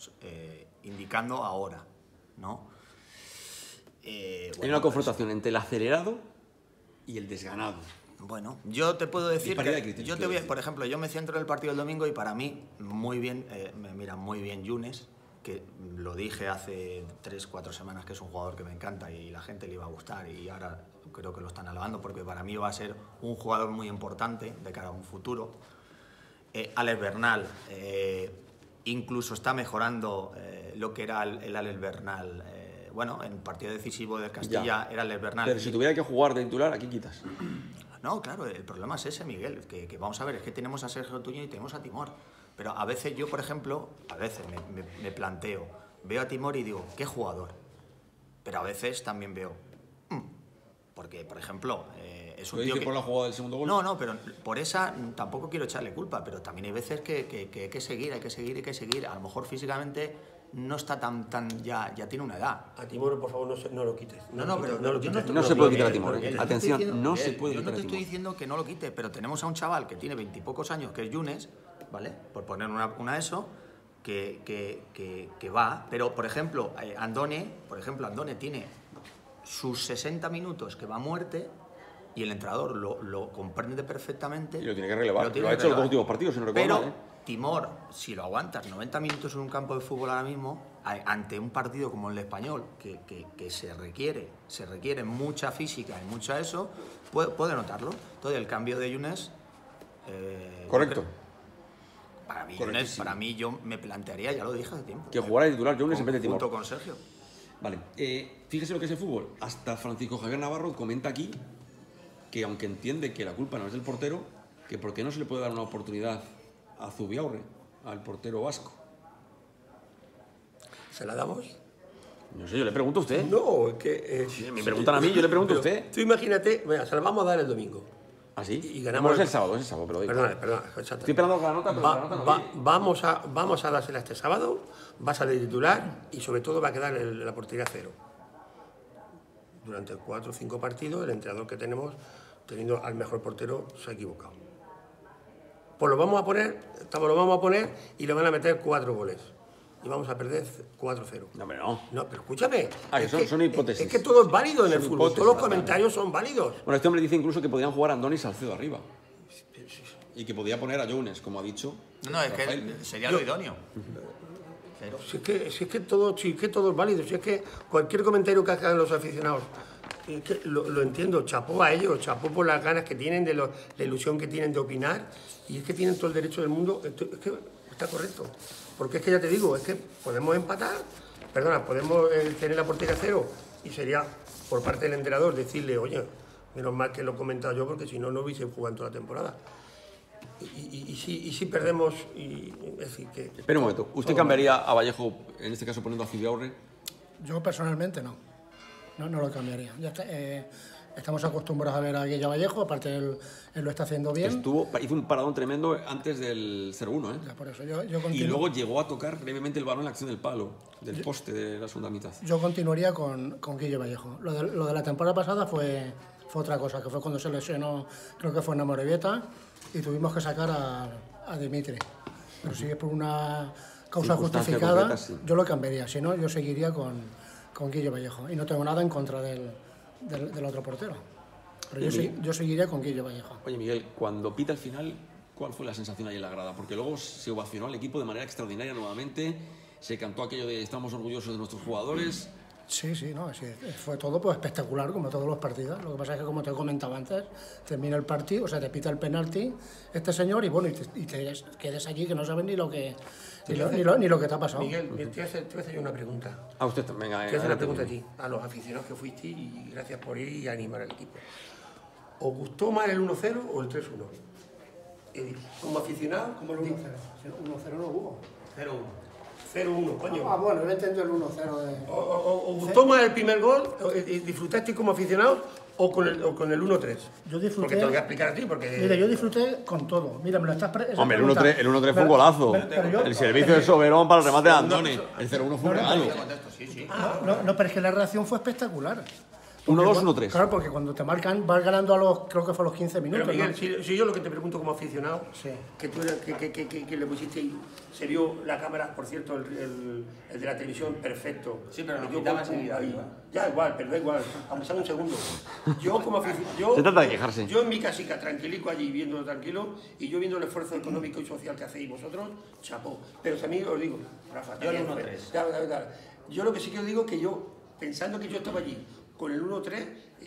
indicando ahora, ¿no? Hay Bueno, una confrontación entre el acelerado y el desganado. Bueno, yo te puedo decir paridad que de criterios, yo te quiero voy, decir. por ejemplo, yo me centro en el partido del domingo y para mí muy bien, me mira muy bien Younes, que lo dije hace 3-4 semanas que es un jugador que me encanta y la gente le iba a gustar y ahora creo que lo están alabando porque para mí va a ser un jugador muy importante de cara a un futuro. Alex Bernal incluso está mejorando lo que era el Alex Bernal. Bueno, en partido decisivo del Castilla Ya. era Alex Bernal. Pero si tuviera que jugar de titular, ¿a quién quitas? No, claro, el problema es ese, Miguel, que vamos a ver, es que tenemos a Sergio Tuño y tenemos a Timor. Pero a veces yo, por ejemplo, a veces me planteo, veo a Timor y digo, ¿qué jugador? Pero a veces también veo, porque, por ejemplo, es un ¿Lo tío dice que... por la jugada del segundo gol? No, pero por esa tampoco quiero echarle culpa, pero también hay veces que hay que seguir, hay que seguir. A lo mejor físicamente no está ya tiene una edad. A Timor, por favor, no lo quites. No, pero lo yo no quites. No se puede quitar a bloquees, Timor, bloquees. Atención, no se puede Yo quitar no a te estoy Timor. diciendo que no lo quite, pero tenemos a un chaval que tiene 20 y pocos años, que es Younes, ¿vale? Por poner una ESO, que va. Pero, por ejemplo, Andone tiene sus 60 minutos que va a muerte y el entrenador lo comprende perfectamente. Y lo tiene que relevar. tiene Lo ha que hecho en los relevar. dos últimos partidos, si no recuerdo Pero mal, ¿eh? Timor, si lo aguantas 90 minutos en un campo de fútbol ahora mismo, ante un partido como el Español, que se requiere mucha física y mucha eso, puede notarlo. Entonces, el cambio de Younes... Correcto. Para mí, Correctísimo. yo me plantearía, ya lo dije hace tiempo. Que jugara de titular Younes en vez de Junto Timor. con Sergio. Vale, fíjese lo que es el fútbol. Hasta Francisco Javier Navarro comenta aquí que aunque entiende que la culpa no es del portero, que por qué no se le puede dar una oportunidad a Zubiaurre, al portero vasco. ¿Se la damos? No sé, yo le pregunto a usted. No, es que... Me preguntan a mí, yo le pregunto a pero usted. Tú imagínate, venga, se la vamos a dar el domingo. ¿Ah, sí? Y ganamos No, es el- el sábado, pero digo. Perdona, exacto. Estoy esperando la nota, pero la nota no viene. Vamos a dársela este sábado, va a salir titular y sobre todo va a quedar en la portería cero. Durante 4 o 5 partidos, el entrenador que tenemos, teniendo al mejor portero, se ha equivocado. Pues lo vamos a poner y le van a meter 4 goles. Y vamos a perder 4-0. No, pero no. No, pero escúchame. Ah, que es son hipótesis. Es que todo es válido en el Son fútbol. hipótesis, Todos los vale. comentarios son válidos. Bueno, este hombre dice incluso que podían jugar a Andoni y Salcedo arriba. Y que podía poner a Younes, como ha dicho. No, es Rafael. que sería lo idóneo. Si es que todo es válido, si es que cualquier comentario que hagan los aficionados, es que lo entiendo, chapó a ellos, chapó por las ganas que tienen, la ilusión que tienen de opinar, y es que tienen todo el derecho del mundo, es que está correcto, porque es que ya te digo, es que podemos empatar, podemos tener la portería cero, y sería por parte del entrenador decirle, oye, menos mal que lo he comentado yo, porque si no, no hubiese jugado en toda la temporada. Y si perdemos, es decir, que... Espera un momento. ¿Usted todo cambiaría a Vallejo, en este caso poniendo a Zubiaurre? Yo personalmente no lo cambiaría. Ya está, estamos acostumbrados a ver a Guillermo Vallejo, aparte él lo está haciendo bien. Hizo un paradón tremendo antes del 0-1, ¿eh? Ya, por eso yo Y continúo. luego llegó a tocar brevemente el balón en la acción del palo, del poste de la segunda mitad. Yo continuaría con Guillo Vallejo. Lo de la temporada pasada fue otra cosa, que fue cuando se lesionó, creo que fue en Amorebieta, y tuvimos que sacar a Dimitri. Pero si es por una causa Circunstancia justificada, concreta, sí. yo lo cambiaría. Si no, yo seguiría con Guillo Vallejo. Y no tengo nada en contra del otro portero. Pero yo seguiría con Guillo Vallejo. Oye, Miguel, cuando pita el final, ¿cuál fue la sensación ahí en la grada? Porque luego se ovacionó al equipo de manera extraordinaria nuevamente, se cantó aquello de estamos orgullosos de nuestros jugadores. Sí, no, sí, fue todo pues espectacular, como todos los partidos. Lo que pasa es que, como te he comentado antes, termina el partido, o sea, te pita el penalti este señor y bueno, y te quedes aquí que no sabes ni lo que ni lo que te ha pasado. Miguel, te voy a hacer yo una pregunta. A usted también, venga. Te voy a hacer una pregunta a ti, a los aficionados que fuiste y gracias por ir y animar al equipo. ¿Os gustó más el 1-0 o el 3-1? Como aficionado, Como el 1-0. 1-0 no hubo. 0-1. 0-1, coño. Ah, bueno, yo entendido el 1-0 de... ¿Os gustó más el primer gol? ¿Disfrutasteis como aficionados o con el 1-3? Yo disfruté... Porque te lo voy a explicar a ti, porque... Mira, yo disfruté con todo. Mira, me lo estás... Hombre, el 1-3 fue un golazo. El servicio de Soberón para el remate de Andoni. El 0-1 fue un regalo. No, pero es que la reacción fue espectacular. 1-2, 1-3. Claro, porque cuando te marcan vas ganando a los, creo que fue a los 15 minutos. Pero Miguel, ¿no? si yo lo que te pregunto como aficionado, Sí. que tú que le pusiste ahí, se vio la cámara, por cierto, el de la televisión, perfecto. Sí, pero lo Yo quitaba con- enseguida, ahí. ¿no? Ya, igual, pero da igual, vamos a un segundo. Yo como aficionado, Se trata de quejarse. Yo en mi casica, tranquilico allí, viéndolo tranquilo, y yo viendo el esfuerzo económico y social que hacéis vosotros, chapó. Pero también os digo, Rafa, Yo el también, 1-3. Yo lo que sí que os digo que yo, pensando que yo estaba allí con el 1-3,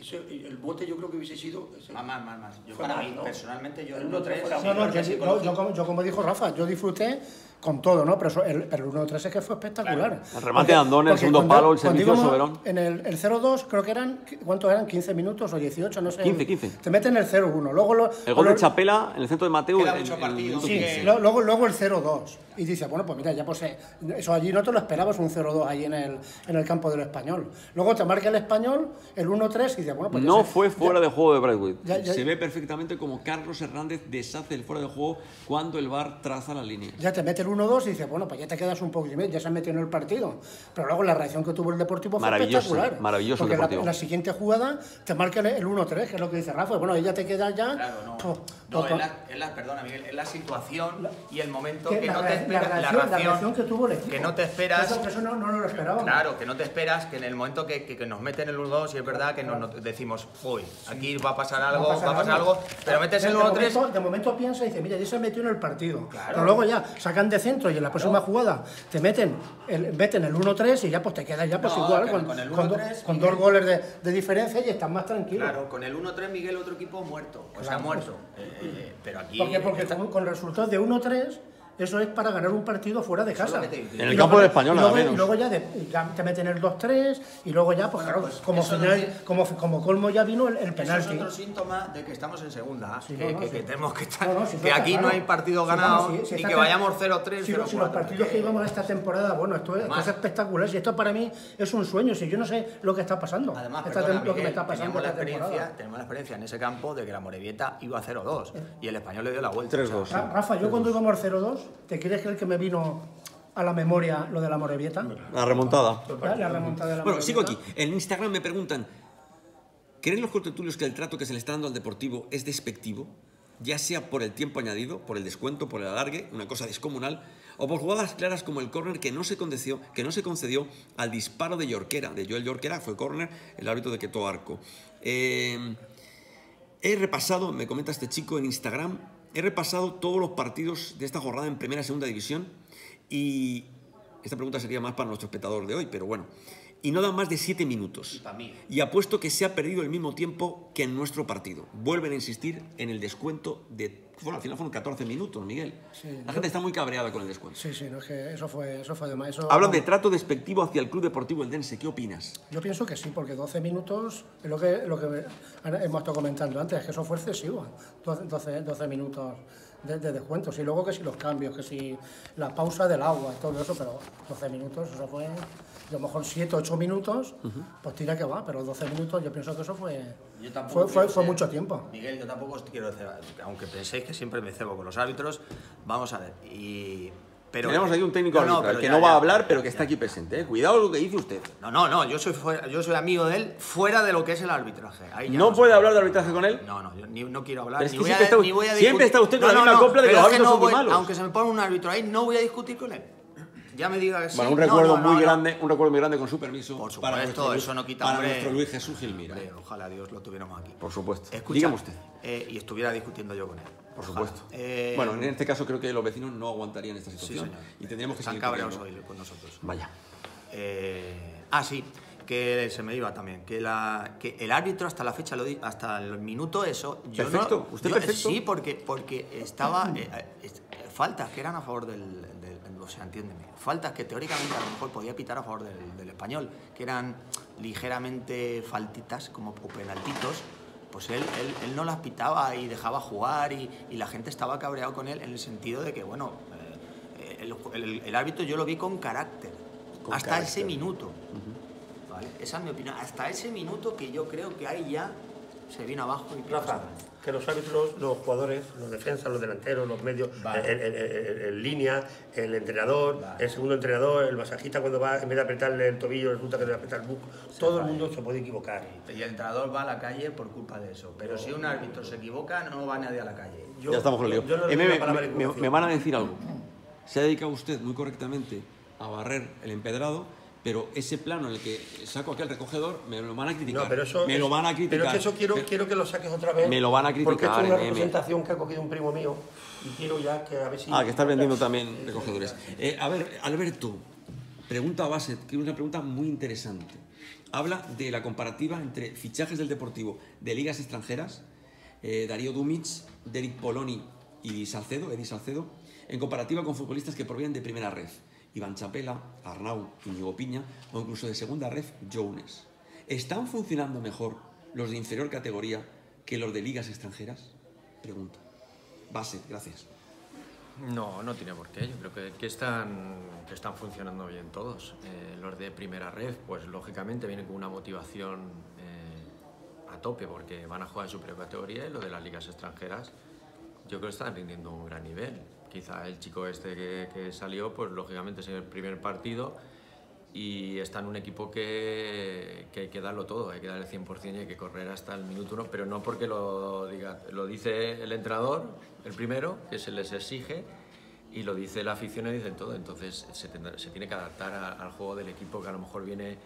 el bote yo creo que hubiese sido... Más. Yo Fue para más, mí, ¿no? personalmente, yo El el 1-3 1-3... fuera No, no, sí, yo como dijo Rafa, yo disfruté con todo, ¿no? Pero el 1-3 es que fue espectacular. El remate de Andón, el Porque segundo cuando- palo, el cuando servicio íbamos Soberón. En el 0-2 creo que eran, ¿cuántos eran? 15 minutos o 18, no sé. 15. Te meten el 0-1. Luego El gol de Chapela en el centro de Mateo. Queda el- mucho el partido. minuto Sí, 15. luego el 0-2. Y dice, bueno, pues mira, ya pues eso allí no te lo esperabas, un 0-2 ahí en el campo del Español. Luego te marca el Español, el 1-3 y dice, bueno, pues ya No sé, fue fuera de juego de Braithwaite. Ya- Se ve perfectamente como Carlos Hernández deshace el fuera de juego cuando el VAR traza la línea. ya te mete el 1-2 y dices, bueno, pues ya te quedas un poco, ya se han metido en el partido. Pero luego la reacción que tuvo el Deportivo fue Maravilloso, espectacular. maravilloso el porque Deportivo. la siguiente jugada te marca el 1-3, que es lo que dice Rafa. Bueno, ahí ya te quedas ya... Claro, no. pues, No, pues, perdona, Miguel, es la situación y el momento que que la no te rea- esperas. la reacción que tuvo el equipo. Que no te esperas. Eso no lo esperábamos. Claro, que no te esperas que en el momento que nos meten el 1-2, y es verdad que nos decimos, uy, aquí va a pasar algo, pero metes el 1-3. De momento piensa y dice, mira, ya se metió en el partido. Claro. Pero luego ya sacan de centro y en la próxima jugada te meten el 1-3 y ya pues te quedas ya pues No, igual que con, con el con 1-3, con Miguel. 2 goles de diferencia y estás más tranquilo. Claro, con el 1-3 Miguel otro equipo muerto, o sea, muerto. Pero aquí... Porque con resultados de 1-3, eso es para ganar un partido fuera de Eso es casa. lo que te digo. En el Y campo luego- del Español, y nada luego, menos. y luego ya te meten el 2-3 y luego ya, pues claro, pues como, eso final, no como colmo ya vino el Eso es penalti. otro síntoma de que estamos en segunda, Sí, que, no, que sí. tenemos que estar, No, no, si que está aquí claro. no hay partido Sí, ganado, vamos, sí, ni está que claro. vayamos 0-3, Si 0-4. los partidos que íbamos esta temporada, bueno, esto es Además- espectacular. Si esto para mí es un sueño, si yo no sé lo que está pasando. Además, Esta perdona, lo que me Miguel, está pasando esta temporada. tenemos la experiencia en ese campo de que la Morevieta iba a 0-2 y el Español le dio la vuelta. 3-2. O sea, Rafa, yo cuando íbamos al 0-2, ¿te quieres creer que me vino a la memoria lo de la Morevieta? La remontada. La remontada de la Bueno, sigo Morevieta. aquí. En Instagram me preguntan, ¿creen los contertulios que el trato que se le está dando al Deportivo es despectivo? Ya sea por el tiempo añadido, por el descuento, por el alargue, una cosa descomunal, o por jugadas claras como el córner que no se concedió al disparo de Jorquera, de Joel Jorquera, fue córner, el árbitro de Queto Arco. He repasado, me comenta este chico en Instagram, he repasado todos los partidos de esta jornada en Primera y Segunda División y esta pregunta sería más para nuestro espectador de hoy, pero bueno. Y no dan más de 7 minutos. para mí. Y apuesto que se ha perdido el mismo tiempo que en nuestro partido. Vuelven a insistir en el descuento de... Bueno, al final fueron 14 minutos, Miguel. Sí, La gente está muy cabreada con el descuento. Sí, no, es que eso fue de más. Hablan de trato despectivo hacia el Club Deportivo Eldense. ¿Qué opinas? Yo pienso que sí, porque 12 minutos es lo que hemos estado comentando antes, que eso fue excesivo. 12 minutos de descuentos. Y luego que si los cambios, que si la pausa del agua y todo eso, pero 12 minutos, eso fue... A lo mejor 7, 8 minutos, pues tira que va, pero 12 minutos yo pienso que eso fue mucho tiempo. Miguel, yo tampoco os quiero decir, aunque penséis que siempre me cebo con los árbitros, vamos a ver. Pero, Tenemos aquí un técnico arbitral pero que ya, no va a ya, hablar, ya, pero que ya. está aquí presente. Cuidado lo que dice usted. No, yo soy amigo de él fuera de lo que es el arbitraje. Ahí ya ¿No sé. puede hablar de arbitraje con él? No, yo no quiero hablar. Pero es ni que voy a- siempre está- ni voy a siempre discutir. está usted con la misma copla de que pero los es árbitros son muy voy- malos. Aunque se me ponga un árbitro ahí, no voy a discutir con él. Ya me diga que sí. Bueno, un No, recuerdo no, muy no. grande, un recuerdo muy grande con su permiso. Por para supuesto, nuestro eso no quita, para hombre. nuestro Luis Jesús Gilmira. Hombre, ojalá Dios lo tuviéramos aquí. Por supuesto. Escucha, Dígame usted. Y estuviera discutiendo yo con él. Por Ojalá. supuesto. Bueno, en este caso creo que los vecinos no aguantarían esta Sí, situación señor. y tendríamos que Están seguir cabreados corriendo. hoy con nosotros. Vaya. Sí, que se me iba también, que el árbitro hasta la fecha, hasta el minuto eso... Perfecto, usted perfecto. Sí, porque estaba... faltas que eran a favor del... O sea, entiéndeme. Faltas que teóricamente a lo mejor podía pitar a favor del Español, que eran ligeramente faltitas, como o penaltitos, pues él no las pitaba y dejaba jugar y la gente estaba cabreado con él en el sentido de que, bueno, el árbitro yo lo vi con carácter, hasta ese minuto. ¿Vale? Esa es mi opinión. Hasta ese minuto que yo creo que ahí ya se vino abajo y... Rafa, que los árbitros, los jugadores, los defensas, los delanteros, los medios, el línea, el entrenador, el segundo entrenador, el masajista cuando va, en vez de apretarle el tobillo, resulta que le aprieta el buco. Todo el mundo se puede equivocar. Y el entrenador va a la calle por culpa de eso. Pero si un árbitro se equivoca, no va nadie a la calle. Ya estamos con el lío. Yo no le doy la palabra me equivocación. van a decir algo. Se ha dedicado usted muy correctamente a barrer el empedrado, pero ese plano en el que saco aquel recogedor me lo van a criticar. No, pero eso me lo van a criticar. Pero es que eso quiero que lo saques otra vez. Me lo van a criticar. Porque esto es una representación que ha cogido un primo mío y quiero ya que a ver si... Que estás vendiendo también recogedores. A ver, Alberto, pregunta a Basset, que es una pregunta muy interesante. Habla de la comparativa entre fichajes del Deportivo de ligas extranjeras, Darío Dumic, Derek Poloni y Eddie Salcedo, en comparativa con futbolistas que provienen de primera ref. Iván Chapela, Arnau, Íñigo Piña o incluso de segunda ref, Jones. ¿Están funcionando mejor los de inferior categoría que los de ligas extranjeras? Pregunta. Basset, gracias. No, no tiene por qué. Yo creo que están funcionando bien todos. Los de primera red, pues lógicamente vienen con una motivación a tope porque van a jugar en superior categoría, y lo de las ligas extranjeras yo creo que están rindiendo un gran nivel. Quizá el chico este que salió, pues lógicamente es el primer partido y está en un equipo que hay que darlo todo, hay que dar el 100% y hay que correr hasta el minuto 1, pero no porque lo diga, lo dice el entrenador, el primero, que se les exige, y lo dice la afición y dicen todo. Entonces se tiene que adaptar al juego del equipo, que a lo mejor viene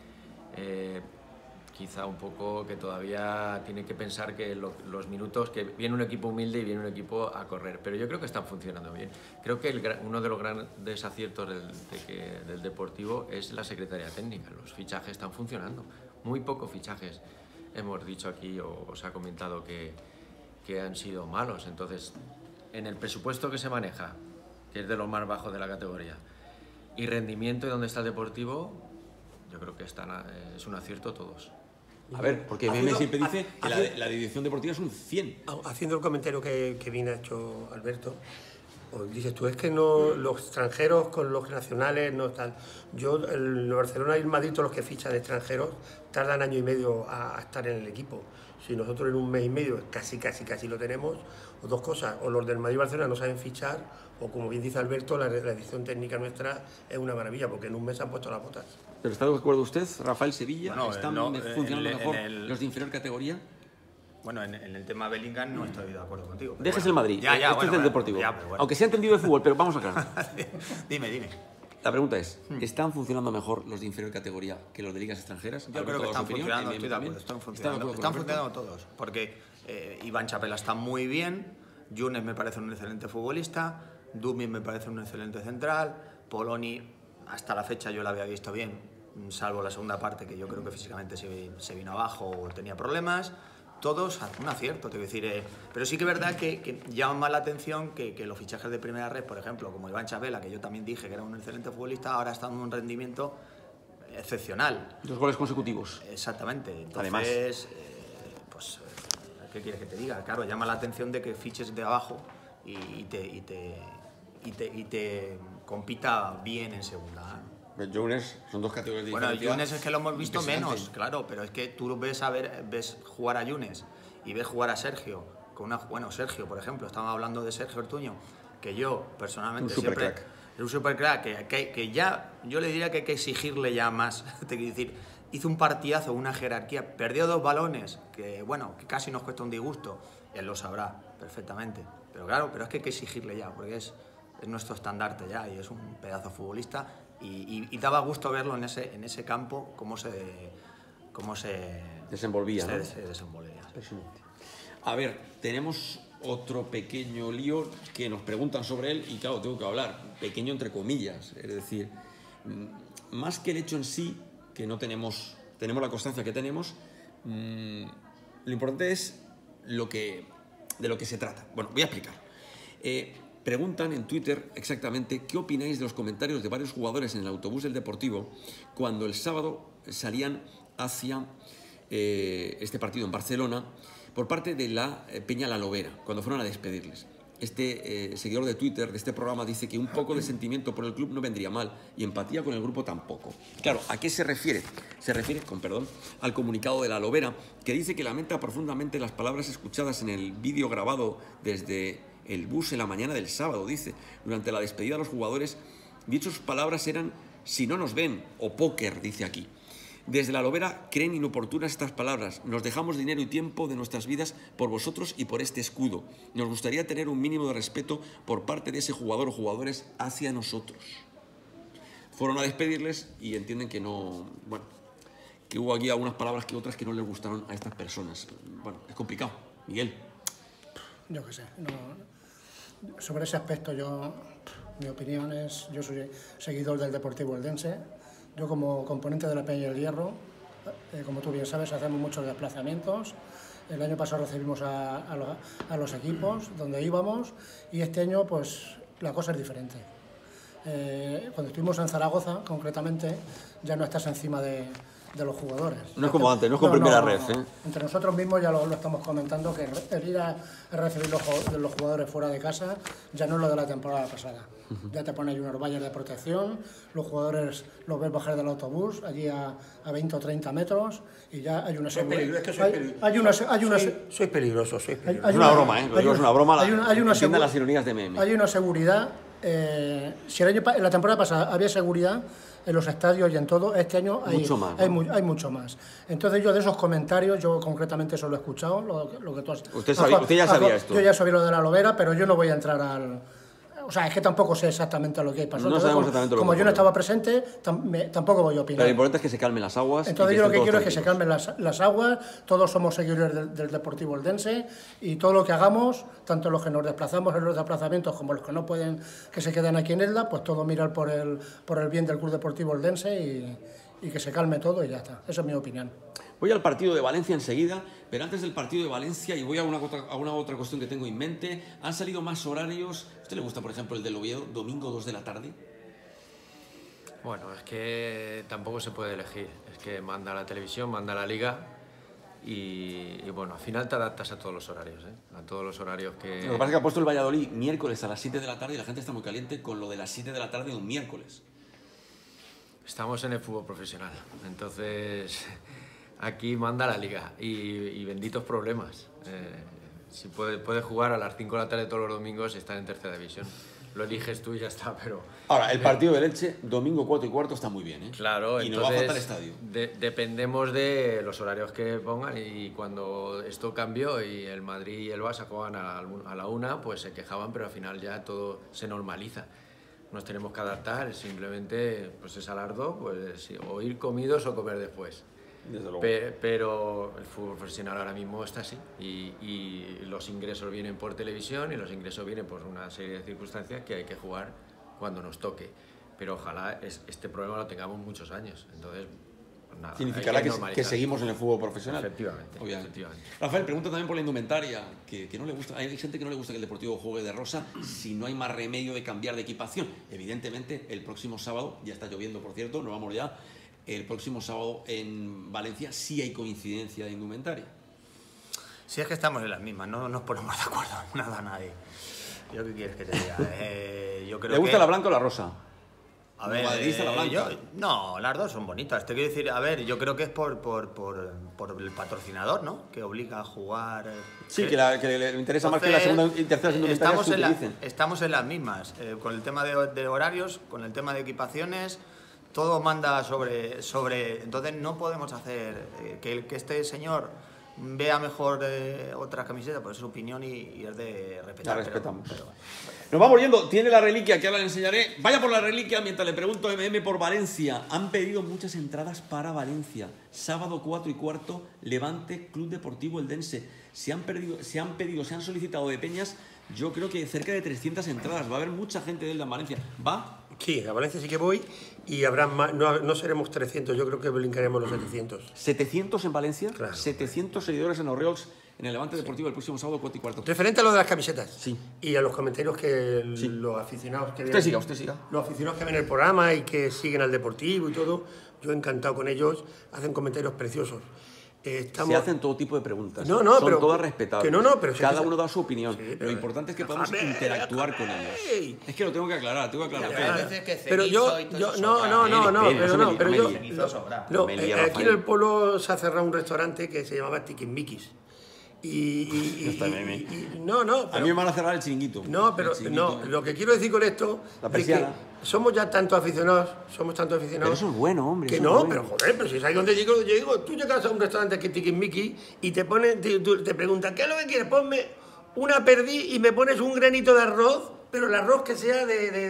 quizá un poco, que todavía tiene que pensar que los minutos, que viene un equipo humilde y viene un equipo a correr, pero yo creo que están funcionando bien. Creo que uno de los grandes aciertos del Deportivo es la Secretaría Técnica. Los fichajes están funcionando, muy pocos fichajes hemos dicho aquí o se ha comentado que han sido malos. Entonces, en el presupuesto que se maneja, que es de los más bajos de la categoría, y rendimiento y donde está el Deportivo, yo creo que es un acierto todos. A ver, porque Meme siempre dice que la división deportiva es un 100. Haciendo el comentario que bien ha hecho Alberto, dices tú, es que no, los extranjeros con los nacionales no tal. Yo, el Barcelona y el Madrid, todos los que fichan extranjeros, tardan año y medio a estar en el equipo. Si nosotros en un mes y medio casi lo tenemos, o dos cosas, o los del Madrid y Barcelona no saben fichar, o como bien dice Alberto, la edición técnica nuestra es una maravilla, porque en un mes se han puesto las botas. ¿Pero está de acuerdo usted, Rafael Sevilla? Bueno, ¿Están funcionando mejor los de inferior categoría? Bueno, en el tema Bellingham no estoy de acuerdo contigo. Dejes el Madrid, este es del Deportivo. Bueno. Aunque se ha entendido de fútbol, pero vamos a aclarar. Dime. La pregunta es, ¿están funcionando mejor los de inferior categoría que los de ligas extranjeras? Yo creo que están funcionando, estoy de acuerdo, están funcionando todos, porque Iván Chapela está muy bien, Younes me parece un excelente futbolista, Dumin me parece un excelente central, Poloni hasta la fecha yo la había visto bien, salvo la segunda parte que yo creo que físicamente se vino abajo o tenía problemas. Todos un acierto, te voy a decir, pero sí que es verdad que llama más la atención que los fichajes de primera red, por ejemplo, como Iván Chapela, que yo también dije que era un excelente futbolista, ahora está en un rendimiento excepcional. 2 goles consecutivos. Exactamente. Entonces, además, ¿qué quieres que te diga? Claro, llama la atención de que fiches de abajo y te compita bien en segunda. Jones son 2 categorías diferentes. Bueno, Younes es que lo hemos visto menos, claro, pero es que tú ves jugar a Younes y ves jugar a Sergio, Sergio, por ejemplo, estamos hablando de Sergio Ortuño, que yo personalmente siempre es un supercrack, que ya yo le diría que hay que exigirle ya más, te quiero decir, hizo un partidazo, una jerarquía, perdió 2 balones, que casi nos cuesta un disgusto, él lo sabrá perfectamente, pero claro, pero es que hay que exigirle ya, porque es nuestro estandarte ya y es un pedazo de futbolista. Y daba gusto verlo en ese campo, cómo se desenvolvía. Se desenvolvía. A ver, tenemos otro pequeño lío que nos preguntan sobre él y claro, tengo que hablar. Pequeño entre comillas, es decir, más que el hecho en sí, que no tenemos la constancia que tenemos, lo importante es de lo que se trata. Bueno, voy a explicar. Preguntan en Twitter exactamente qué opináis de los comentarios de varios jugadores en el autobús del Deportivo cuando el sábado salían hacia este partido en Barcelona por parte de la Peña La Lobera, cuando fueron a despedirles. seguidor de Twitter de este programa dice que un poco de sentimiento por el club no vendría mal y empatía con el grupo tampoco. Claro, ¿a qué se refiere? Se refiere, al comunicado de la Lobera, que dice que lamenta profundamente las palabras escuchadas en el vídeo grabado desde el bus en la mañana del sábado, dice. Durante la despedida de los jugadores, dichas palabras eran "si no nos ven" o "póker", dice aquí. Desde la Lobera creen inoportunas estas palabras. Nos dejamos dinero y tiempo de nuestras vidas por vosotros y por este escudo. Nos gustaría tener un mínimo de respeto por parte de ese jugador o jugadores hacia nosotros. Fueron a despedirles y entienden que no... Bueno, que hubo aquí algunas palabras que otras que no les gustaron a estas personas. Bueno, es complicado. Miguel. Yo qué sé. Sobre ese aspecto mi opinión es... Yo soy seguidor del Deportivo Eldense. Yo como componente de la Peña del Hierro, como tú bien sabes, hacemos muchos desplazamientos. El año pasado recibimos a los equipos donde íbamos y este año pues la cosa es diferente. Cuando estuvimos en Zaragoza, concretamente, ya no estás encima de los jugadores. No es como antes, no es con primera red. Entre nosotros mismos ya lo estamos comentando, que el ir a recibir los jugadores fuera de casa ya no es lo de la temporada pasada. Ya te pones unos valles de protección, los jugadores los ves bajar del autobús allí a 20 o 30 metros y ya hay una seguridad. Soy peligroso, soy peligroso. Es una broma, ¿eh? Es una broma. Entiende las ironías de meme. Hay una seguridad. Si en la temporada pasada había seguridad en los estadios y en todo, este año hay mucho más. Entonces yo de esos comentarios, yo concretamente eso lo he escuchado, lo que tú has... Usted ya sabía esto. Yo ya sabía lo de la Lobera, pero yo no voy a entrar al... O sea, es que tampoco sé exactamente lo que pasó. No sabemos exactamente lo que pasó. Como yo no estaba presente, tampoco voy a opinar. Pero lo importante es que se calmen las aguas. Entonces yo lo que quiero es que se calmen las aguas, todos somos seguidores del Deportivo Eldense y todo lo que hagamos, tanto los que nos desplazamos en los desplazamientos como los que no pueden, que se quedan aquí en Elda, pues todo mirar por el bien del Club Deportivo Eldense y que se calme todo y ya está. Esa es mi opinión. Voy al partido de Valencia enseguida, pero antes del partido de Valencia, y voy a una otra cuestión que tengo en mente, han salido más horarios. ¿A usted le gusta, por ejemplo, el del Oviedo, domingo 2 de la tarde? Bueno, es que tampoco se puede elegir. Es que manda la televisión, manda la liga y bueno, al final te adaptas a todos los horarios, ¿eh? A todos los horarios que... Lo que pasa es que ha puesto el Valladolid miércoles a las 7 de la tarde y la gente está muy caliente con lo de las 7 de la tarde un miércoles. Estamos en el fútbol profesional, entonces... Aquí manda la liga y benditos problemas. Si puedes jugar a las 5 de la tarde todos los domingos y estar en tercera división. Lo eliges tú y ya está, pero... Ahora, el partido del Elche, domingo 4:15, está muy bien, ¿eh? Claro, y entonces, no va a faltar estadio. Dependemos de los horarios que pongan y cuando esto cambió y el Madrid y el Barça juegan a la 1, pues se quejaban, pero al final ya todo se normaliza. Nos tenemos que adaptar, simplemente pues es alardo, pues o ir comidos o comer después. Pero el fútbol profesional ahora mismo está así y los ingresos vienen por televisión y los ingresos vienen por una serie de circunstancias que hay que jugar cuando nos toque. Pero ojalá este problema lo tengamos muchos años. Entonces, pues nada, significará que seguimos en el fútbol profesional. Efectivamente. Rafael, pregunta también por la indumentaria, que no le gusta. Hay gente que no le gusta que el Deportivo juegue de rosa si no hay más remedio de cambiar de equipación. Evidentemente, el próximo sábado, ya está lloviendo, por cierto, nos vamos ya. El próximo sábado en Valencia sí hay coincidencia de indumentaria. Si es que estamos en las mismas, no nos ponemos de acuerdo en nada nadie. ¿Yo qué quieres que te diga? Yo creo ¿Le gusta la blanca o la rosa? A ver, la blanca. No, las dos son bonitas. Te quiero decir, a ver, yo creo que es por el patrocinador, ¿no? Que obliga a jugar. Sí, que le interesa más que la segunda y tercera indumentaria. Estamos en las mismas. Con el tema de horarios, con el tema de equipaciones. Todo manda sobre... Entonces no podemos hacer que este señor vea mejor otra camiseta, pues es su opinión y es de respetar. La respetamos. Pero bueno. Nos vamos yendo. Tiene la reliquia que ahora le enseñaré. Vaya por la reliquia mientras le pregunto a MM por Valencia. Han pedido muchas entradas para Valencia. Sábado 4:15, Levante, Club Deportivo Eldense. Se han solicitado de Peñas, yo creo que cerca de 300 entradas. Va a haber mucha gente de Elda en Valencia. ¿Va? Sí, a Valencia sí que voy y habrá más, no seremos 300, yo creo que brincaremos los 700. ¿700 en Valencia? Claro. 700 seguidores en Orioles en el Levante Deportivo el próximo sábado 4:15. Referente a lo de las camisetas. Sí. Y a los comentarios que los aficionados que ven. Usted siga. Los aficionados que ven el programa y que siguen al Deportivo y todo, yo encantado con ellos, hacen comentarios preciosos. estamos... Se hacen todo tipo de preguntas. Son pero, todas respetables. Que no, pero cada uno da su opinión. Sí, lo importante es que podamos interactuar con ellos. Es que lo tengo que aclarar, Pero aquí en el pueblo se ha cerrado un restaurante que se llamaba Tiquismiquis. A mí me van a cerrar el chiringuito. Lo que quiero decir con esto es que somos ya tantos aficionados, Pero eso es bueno, hombre. Que no, pero joder, pero si sabes dónde llego, tú llegas a un restaurante que es Tiquismiquis y te preguntan, ¿qué es lo que quieres? Ponme una perdiz y me pones un granito de arroz, pero el arroz que sea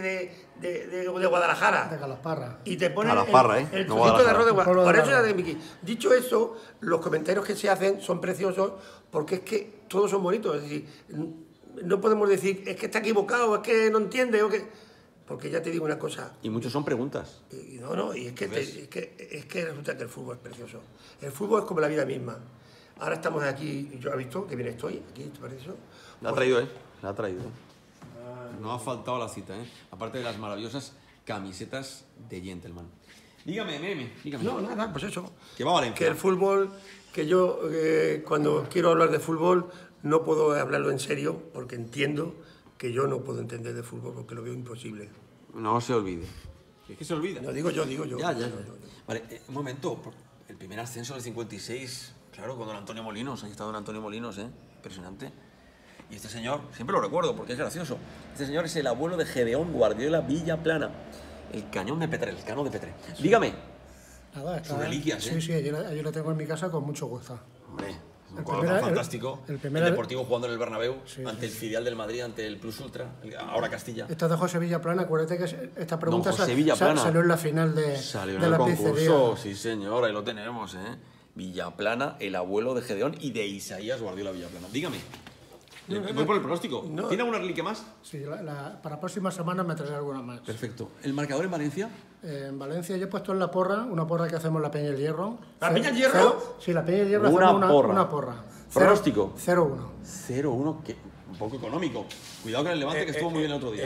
de Guadalajara. De Calasparra. Y te ponen el no trocito de arroz de Guadalajara. Por eso era de Mickey. Dicho eso, los comentarios que se hacen son preciosos porque es que todos son bonitos. Es decir, no podemos decir, es que está equivocado, es que no entiende, o que... Porque ya te digo una cosa. Y muchos son preguntas. Y es que resulta que el fútbol es precioso. El fútbol es como la vida misma. Ahora estamos aquí, yo he visto que bien estoy, aquí, ¿te parece eso? La ha traído, La ha traído. No ha faltado la cita, Aparte de las maravillosas camisetas de Gentleman. Dígame. No, nada, pues eso. Que va a Valencia. Que el fútbol, que yo cuando quiero hablar de fútbol no puedo hablarlo en serio porque entiendo que yo no puedo entender de fútbol porque lo veo imposible. No se olvide. Es que se olvida. No, digo yo. Ya. Vale, un momento. El primer ascenso del 56, claro, con don Antonio Molinos. Ahí está don Antonio Molinos, Impresionante. Y este señor, siempre lo recuerdo porque es gracioso, este señor es el abuelo de Gedeón Guardiola Villaplana, el cañón de Petre, el cano de Petre. Dígame, sus reliquias, Sí, allí lo tengo en mi casa con mucho gusto. Hombre, un cuadro tan fantástico, el Deportivo jugando en el Bernabéu, ante el filial del Madrid, ante el Plus Ultra, ahora Castilla. Esto es de José Villaplana, acuérdate que esta pregunta salió en la final de la concurso, sí señor, ahí lo tenemos, Villaplana, el abuelo de Gedeón y de Isaías Guardiola Villaplana. Dígame. Voy por el pronóstico. ¿Tiene alguna reliquia más? Sí, para próxima semana me traeré alguna más. Perfecto. ¿El marcador en Valencia? En Valencia yo he puesto en la porra, una porra que hacemos la Peña del Hierro. ¿La Peña del Hierro? Sí, la Peña del Hierro hacemos una porra. ¿Pronóstico? 0-1. 0-1, que un poco económico. Cuidado con el Levante, que estuvo muy bien el otro día.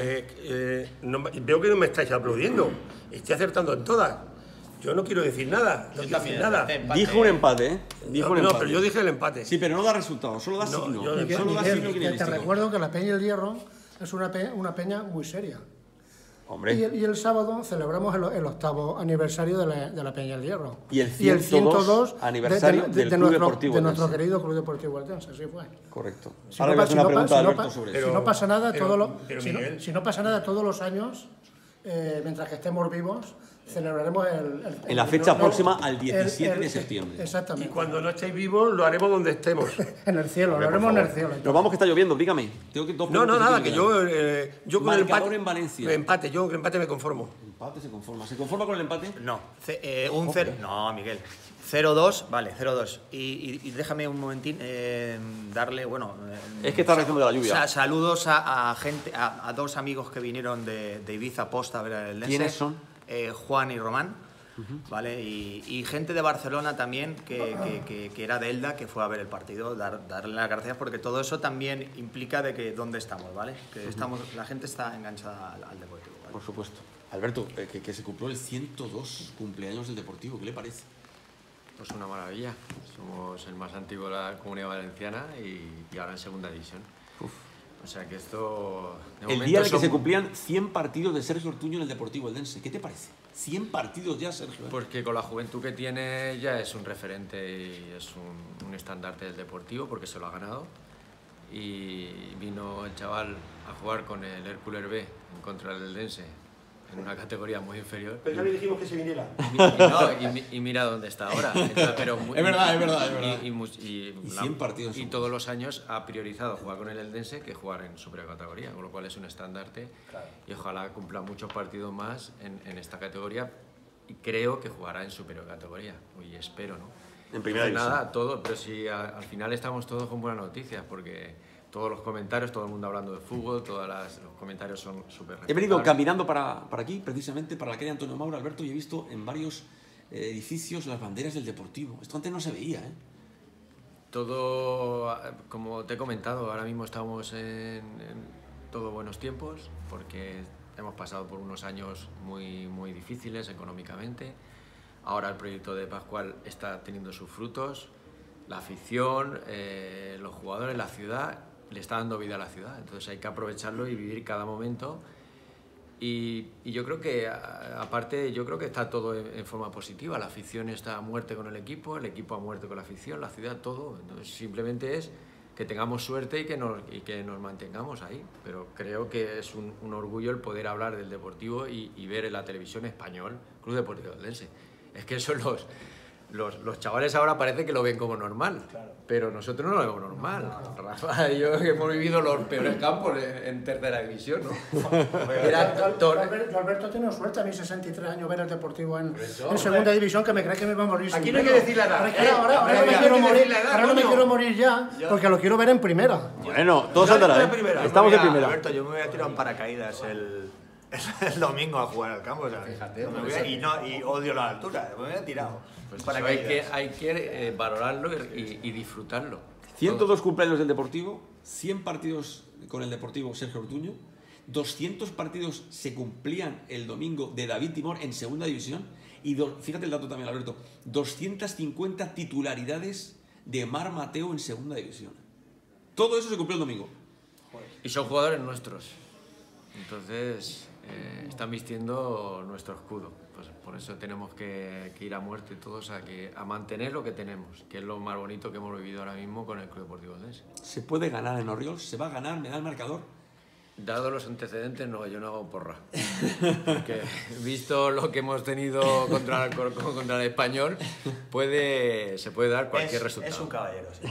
Veo que no me estáis aplaudiendo. Estoy acertando en todas. Yo no quiero decir nada. No quiero decir nada. Dijo un empate, No, pero yo dije el empate. Sí, pero no da resultado, solo da signo. Solo da signo guionístico. Te recuerdo que la Peña del Hierro es una peña muy seria. Hombre. Y el sábado celebramos el 8º aniversario de la Peña del Hierro. Y el 102 aniversario del Club Deportivo de nuestro querido Club Deportivo Eldense, así fue. Correcto. Ahora le hago una pregunta a Alberto sobre eso. Si no pasa nada todos los años, mientras que estemos vivos, celebraremos en la fecha próxima al 17 de septiembre. Exactamente. Y cuando no estéis vivos, lo haremos donde estemos. En el cielo, lo haremos en el cielo. Nos vamos, que está lloviendo, dígame. Nada, que yo con el empate. En Valencia. Yo con el empate me conformo. Empate se conforma. ¿Se conforma con el empate? No, un 0. No, Miguel. 0-2, vale, 0-2. Y déjame un momentín darle, es que está rezando de la lluvia. Saludos a gente, a dos amigos que vinieron de Ibiza Posta a ver el Eldense. ¿Quiénes son? Juan y Román, ¿vale? Y gente de Barcelona también que era de Elda, que fue a ver el partido, darle las gracias porque todo eso también implica de que dónde estamos, ¿vale? Que la gente está enganchada al Deportivo, ¿vale? Por supuesto. Alberto, que se cumplió el 102 cumpleaños del Deportivo, ¿qué le parece? Pues una maravilla. Somos el más antiguo de la Comunidad Valenciana y ahora en segunda división. O sea que esto... El día en el que se cumplían 100 partidos de Sergio Ortuño en el Deportivo Eldense. ¿Qué te parece? 100 partidos ya, Sergio. Porque con la juventud que tiene ya es un referente y es un estandarte del Deportivo porque se lo ha ganado. Y vino el chaval a jugar con el Hércules B en contra del Eldense en una categoría muy inferior. Pero ya le dijimos que se viniera. Y mira dónde está ahora. Pero es verdad. Y 100 partidos. Y todos los años ha priorizado jugar con el Eldense que jugar en supercategoría, con lo cual es un estandarte. Claro. Y ojalá cumpla muchos partidos más en esta categoría. Y creo que jugará en supercategoría. Y espero, ¿no? En primera división. Nada, todo. Pero si al final estamos todos con buenas noticias, porque todos los comentarios, todo el mundo hablando de fútbol, los comentarios son súper respetables. He venido caminando para aquí, precisamente, para la calle Antonio Maura, Alberto, y he visto en varios edificios las banderas del Deportivo. Esto antes no se veía, ¿eh? Todo, como te he comentado, ahora mismo estamos en todos buenos tiempos, porque hemos pasado por unos años muy difíciles económicamente. Ahora el proyecto de Pascual está teniendo sus frutos la afición, los jugadores, la ciudad, le está dando vida a la ciudad. Entonces hay que aprovecharlo y vivir cada momento. Y yo creo que, aparte, yo creo que está todo en forma positiva. La afición está a muerte con el equipo a muerte con la afición, la ciudad, todo. Entonces simplemente es que tengamos suerte y que nos mantengamos ahí. Pero creo que es un orgullo el poder hablar del Deportivo y ver en la televisión español Club Deportivo Eldense. Es que son los chavales ahora parece que lo ven como normal, pero nosotros no lo vemos normal. Rafa y yo hemos vivido los peores campos en tercera división, ¿no? Alberto tiene suerte, a mí 63 años ver el Deportivo en segunda división, que me cree que me va a morir. Aquí no hay que decir la edad. Ahora no me quiero morir ya, porque lo quiero ver en primera. Bueno, todos andarán, ¿eh? Estamos en primera. Alberto, yo me voy a tirar un paracaídas el domingo a jugar al campo, ¿sabes? Fíjate, y odio la altura, me voy a tirar. Pues hay que valorarlo y disfrutarlo. 102 cumpleaños del Deportivo, 100 partidos con el Deportivo Sergio Ortuño, 200 partidos se cumplían el domingo de David Timor en segunda división y fíjate el dato también, Alberto, 250 titularidades de Mar Mateo en segunda división. Todo eso se cumplió el domingo. Y son jugadores nuestros. Entonces están vistiendo nuestro escudo. Pues por eso tenemos que ir a muerte todos a mantener lo que tenemos, que es lo más bonito que hemos vivido ahora mismo con el Club Deportivo Eldense. ¿Se puede ganar en Orriols? ¿Se va a ganar? ¿Me da el marcador? Dado los antecedentes, no, yo no hago porra. Porque visto lo que hemos tenido contra el Español, se puede dar cualquier resultado. Es un caballero, sí.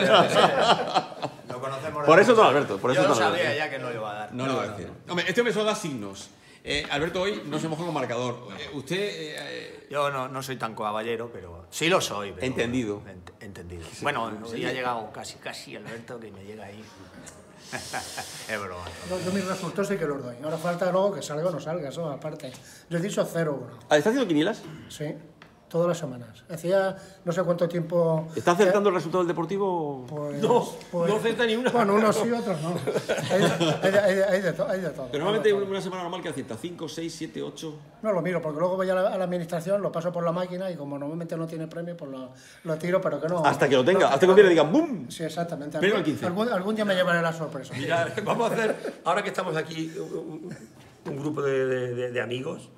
Lo conocemos. Por eso don Alberto. Por eso yo lo don Alberto. sabía ya que no lo iba a dar. No lo iba a decir. Hombre, este hombre solo da signos. Alberto hoy no se moja con marcador. Usted... Yo no soy tan caballero, pero sí lo soy. Pero, entendido. Entendido. Sí, bueno, sí ha llegado casi Alberto, que me llega ahí. Es broma. Yo mis resultados sí que los doy. Ahora falta luego que salga o no salga, eso aparte. Yo he dicho 0-1. ¿Está haciendo quinielas? Sí, todas las semanas. Hacía no sé cuánto tiempo... ¿Está acertando el resultado del Deportivo? Pues, no acerta ni una. Bueno, unos sí, otros no. Hay de todo. Pero normalmente una semana normal que acierta 5, 6, 7, 8... No lo miro, porque luego voy a la administración, lo paso por la máquina y como normalmente no tiene premio, pues lo tiro, pero que no... Hasta que lo tenga, hasta que un día le digan ¡bum! Sí, exactamente. Pero el 15. Algún día me llevaré la sorpresa. Mira, vamos a hacer, ahora que estamos aquí, un grupo de amigos,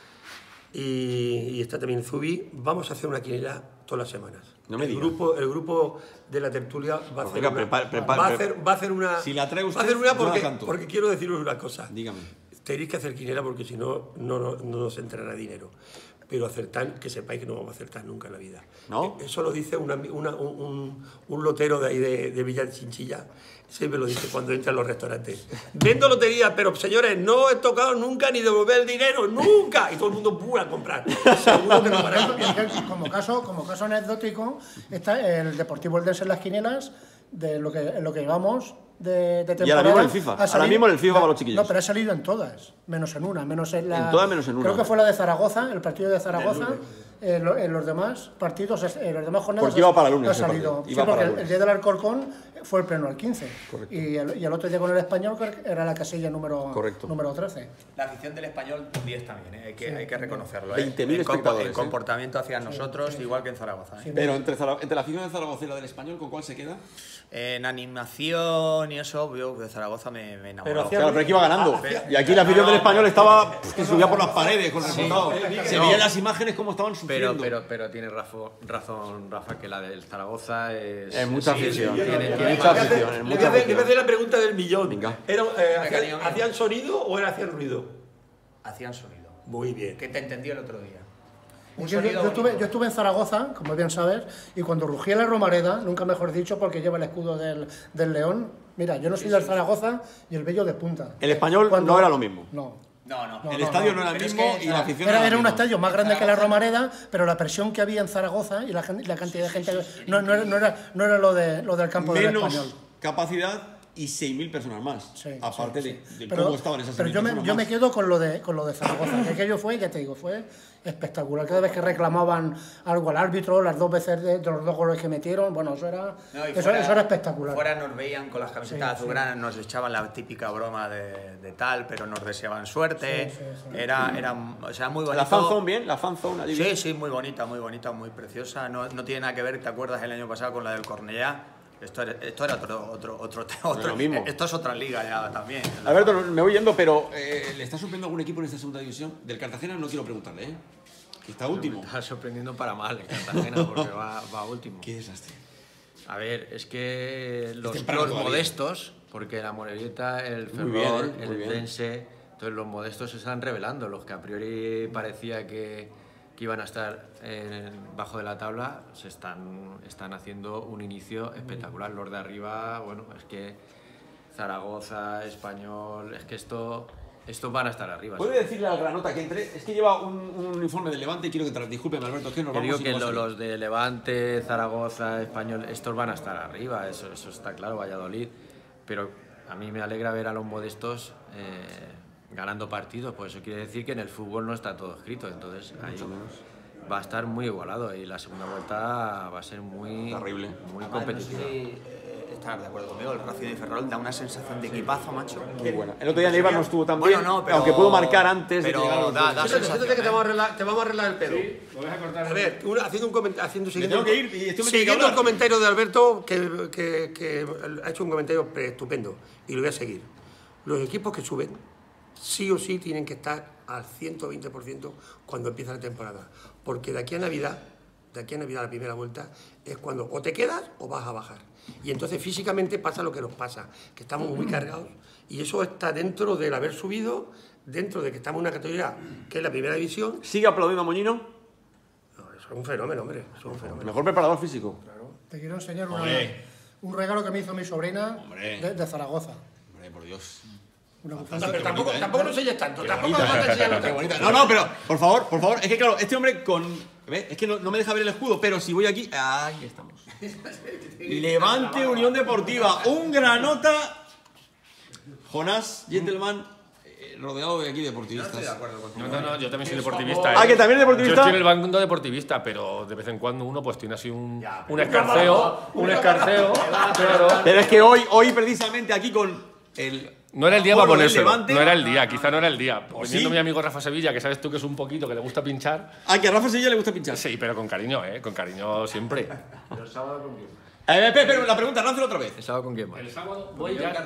y está también Zubi, vamos a hacer una quiniela todas las semanas. No me el digas. grupo de la tertulia va a hacer Venga, una... va a hacer una... Si la trae usted, va a hacer una yo la canto. porque quiero deciros una cosa. Dígame. Tenéis que hacer quiniela porque si no, no nos entrará dinero. Pero acertar, que sepáis que no vamos a acertar nunca en la vida. ¿No? Eso lo dice un lotero de ahí de Villa de Chinchilla. Siempre lo dice cuando entra en los restaurantes. Vendo lotería, pero señores, no he tocado nunca ni devolver el dinero, nunca. Y todo el mundo pura a comprar. Seguro que no para. Como caso anecdótico, está el Deportivo Eldense en las quinielas, de lo que llevamos de temporada. Y ahora mismo en el FIFA. Ahora mismo en el FIFA para los chiquillos. No, pero ha salido en todas, menos en una. Menos en la, en todas menos en una. Creo que fue la de Zaragoza, el partido de Zaragoza. En los demás partidos, en los demás jornadas. Porque iba para el lunes. Ha salido. Sí, porque el día del Alcorcón fue el pleno al 15. Correcto. Y el otro día con el Español era la casilla número 13. La afición del Español 10 también, ¿eh? hay que reconocerlo. 20.000 espectadores. En comportamiento hacia nosotros, igual que en Zaragoza. Sí, pero entre la afición de Zaragoza y la del Español, ¿con cuál se queda? En animación y eso, yo de Zaragoza me enamoró. Claro, pero que iba ganando. Y aquí la afición del Español estaba que subía por las paredes con el resultado. Se veían las imágenes como estaban sufriendo. Pero tiene razón, Rafa, que la del Zaragoza es mucha afición. Tiene mucha afición. Le voy a hacer la pregunta del millón. Venga. ¿Hacían sonido o hacían ruido? Hacían sonido. Muy bien. Que te entendí el otro día. Yo estuve en Zaragoza, como bien sabes, y cuando rugía la Romareda, nunca mejor dicho, porque lleva el escudo del león. Mira, yo no soy del Zaragoza y el Bello de punta. El Español no era lo mismo. No. El estadio no era el mismo y la afición era un estadio más grande que la Romareda, pero la presión que había en Zaragoza y la cantidad de gente no era lo del campo del Español. Menos capacidad, y 6.000 personas más. Sí, aparte sí. de Pero- cómo estaban esas 6.000 Pero yo personas me más. quedo con lo de Zaragoza, que aquello fue, ya te digo, fue espectacular. Cada vez que reclamaban algo al árbitro, las 2 veces de los 2 goles que metieron, bueno, eso era espectacular. Fuera nos veían con las camisetas Sí, azulgranas, nos echaban la típica broma de tal, pero nos deseaban suerte. Sí, sí, sí. Era o sea, muy bonito. La fanzone bien, la fanzone allí bien. Sí, muy bonita, muy preciosa. No tiene nada que ver, ¿te acuerdas el año pasado con la del Cornellá? Esto era otro lo mismo. Esto es otra liga ya también. Alberto, me voy yendo, pero ¿le está sorprendiendo algún equipo en esta segunda división? Del Cartagena no quiero preguntarle, ¿eh? Que está último. Me está sorprendiendo para mal el Cartagena porque va último. Qué desastre. A ver, es que los temprano todavía. modestos, porque la Morelita, el Muy bien, Ferrol, muy el bien. Dense, entonces los modestos se están revelando, los que a priori parecía que iban a estar bajo de la tabla, están haciendo un inicio espectacular. Los de arriba, bueno, es que Zaragoza, Español, es que estos van a estar arriba. ¿Puede decirle al Granota que entre? Es que lleva un uniforme del Levante y quiero que te disculpen, Alberto, es que nos Yo vamos digo y que no va a salir. los de Levante, Zaragoza, Español, estos van a estar arriba, eso está claro, Valladolid. Pero a mí me alegra ver a los modestos ganando partidos, pues eso quiere decir que en el fútbol no está todo escrito, entonces ahí va a estar muy igualado y la segunda vuelta va a ser muy, Terrible. muy Además, competitiva. no sé si estarás de acuerdo conmigo, el Racing de Ferrol da una sensación de equipazo, macho. Muy buena. El otro día Neibar no estuvo tan Bueno, bien, no, pero- aunque pudo marcar antes de pero que llegaran los da goles. sensación. Siéntate que te vamos a arreglar el pedo. Lo vas a cortar. A ver, haciendo un comentario, Me tengo que ir y este hombre tiene que siguiendo el hablar. comentario de Alberto, que ha hecho un comentario estupendo, y lo voy a seguir. Los equipos que suben, sí o sí tienen que estar al 120% cuando empieza la temporada, porque de aquí a Navidad, la primera vuelta, es cuando o te quedas o vas a bajar. Y entonces físicamente pasa lo que nos pasa, que estamos muy cargados, y eso está dentro del haber subido, dentro de que estamos en una categoría que es la primera división. ¿Sigue aplaudiendo a Moñino? No, eso es un fenómeno, hombre, eso es un fenómeno. Mejor preparador físico. Te quiero enseñar Hombre. un regalo que me hizo mi sobrina Hombre. de Zaragoza. Hombre, por Dios. Una Fantástico. Pero Qué tampoco, bonita, ¿eh? tampoco lo enseñes tanto, tampoco bonita. me falta enseñarlo Qué tanto. bonita. No, pero, por favor, es que claro, este hombre ¿ves? Es que no me deja ver el escudo, pero si voy aquí, ahí estamos. Levante Unión Deportiva, un Granota, Jonás, gentleman, rodeado de aquí deportivistas. No, yo también soy deportivista. Ah, que también es deportivista. Yo estoy en el bando deportivista, pero de vez en cuando uno pues tiene así un escarceo, claro. Pero es que hoy precisamente aquí con el... No era el día Polo para del ponérselo, Levante. no era el día, quizá no era el día. ¿O Viniendo sí? mi amigo Rafa Sevilla, que sabes tú que es un poquito, que le gusta pinchar. Ah, que a Rafa Sevilla le gusta pinchar. Sí, pero con cariño siempre. Pero la pregunta, lánzalo otra vez. ¿El sábado con quién más? El sábado voy ya.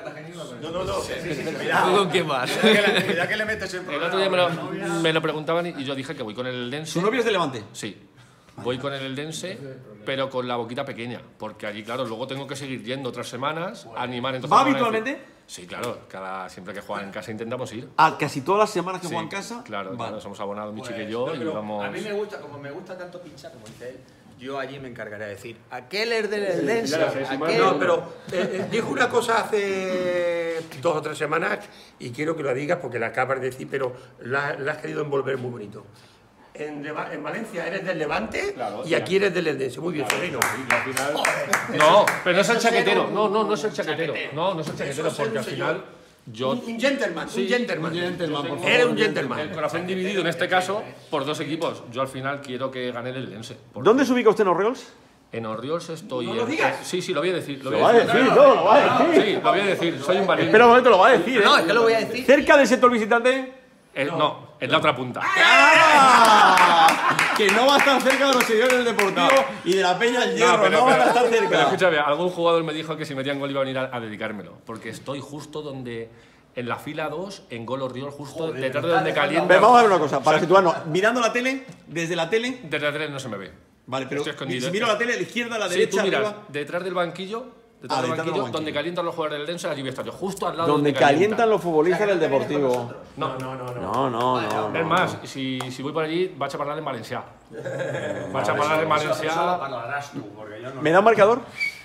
¿Con quién más? Mira que le metes en El otro día me lo preguntaban y yo dije que voy con el Eldense. ¿Su novio es de Levante? Sí, voy con el Eldense, pero con la boquita pequeña, porque allí, claro, luego tengo que seguir yendo otras semanas, a animar. Entonces ¿Va me van a decir- habitualmente? Sí, claro, siempre que juegan en casa intentamos ir. Ah, casi todas las semanas que Sí, juega en casa. Claro, Vale. claro, somos abonados, mi chica y yo, y vamos... A mí me gusta, como me gusta tanto pinchar, como dice él, yo allí me encargaré de decir, aquel es del Eldense, ya lo sé, aquel... No, pero dijo una cosa hace 2 o 3 semanas y quiero que lo digas porque la acabas de decir, pero la has querido envolver muy bonito. En Valencia eres del Levante Claro, y aquí eres del Eldense. Muy bien, sobrino. No, pero no es el chaquetero, no es el chaquetero, no es el chaquetero, porque al final yo... Un gentleman, Sí, un gentleman. un gentleman, por favor. Eres un El gentleman. corazón dividido en este caso por 2 equipos. Yo al final quiero que gane el Eldense. porque ¿Dónde se ubica usted en Orioles? En Orioles estoy... ¿No lo digas? Sí, lo voy a decir. Lo va a decir, no, lo va a decir. Sí, lo voy a decir, soy un valiente. Espera un momento, lo va a decir, ¿eh? No, es que lo voy a decir. ¿Cerca del sector visitante? No, en la otra punta. ¡Ah! Que no va a estar cerca de los seguidores del Deportivo y de la Peña El Hierro, no, van a estar Pero cerca. escúchame, algún jugador me dijo que si metían gol iba a venir a dedicármelo, porque estoy justo donde... En la fila 2, en Gol Orioles, justo detrás de donde calienta... Pero vamos a ver una cosa, para situarnos. Mirando la tele, desde la tele, Desde la tele no se me ve. vale, pero Estoy escondido. si miro la tele, a la izquierda, a la Sí, derecha, tú miras, arriba, detrás del banquillo, detrás del banquillo. donde calientan los jugadores del Dense, allí voy a estar yo, justo al lado donde calientan los futbolistas del Deportivo. No, No. es más, si voy por allí, vaig a parlar en valencià. Vaig a parlar en valencià... Hablarás tú, porque yo no... ¿Me da un marcador?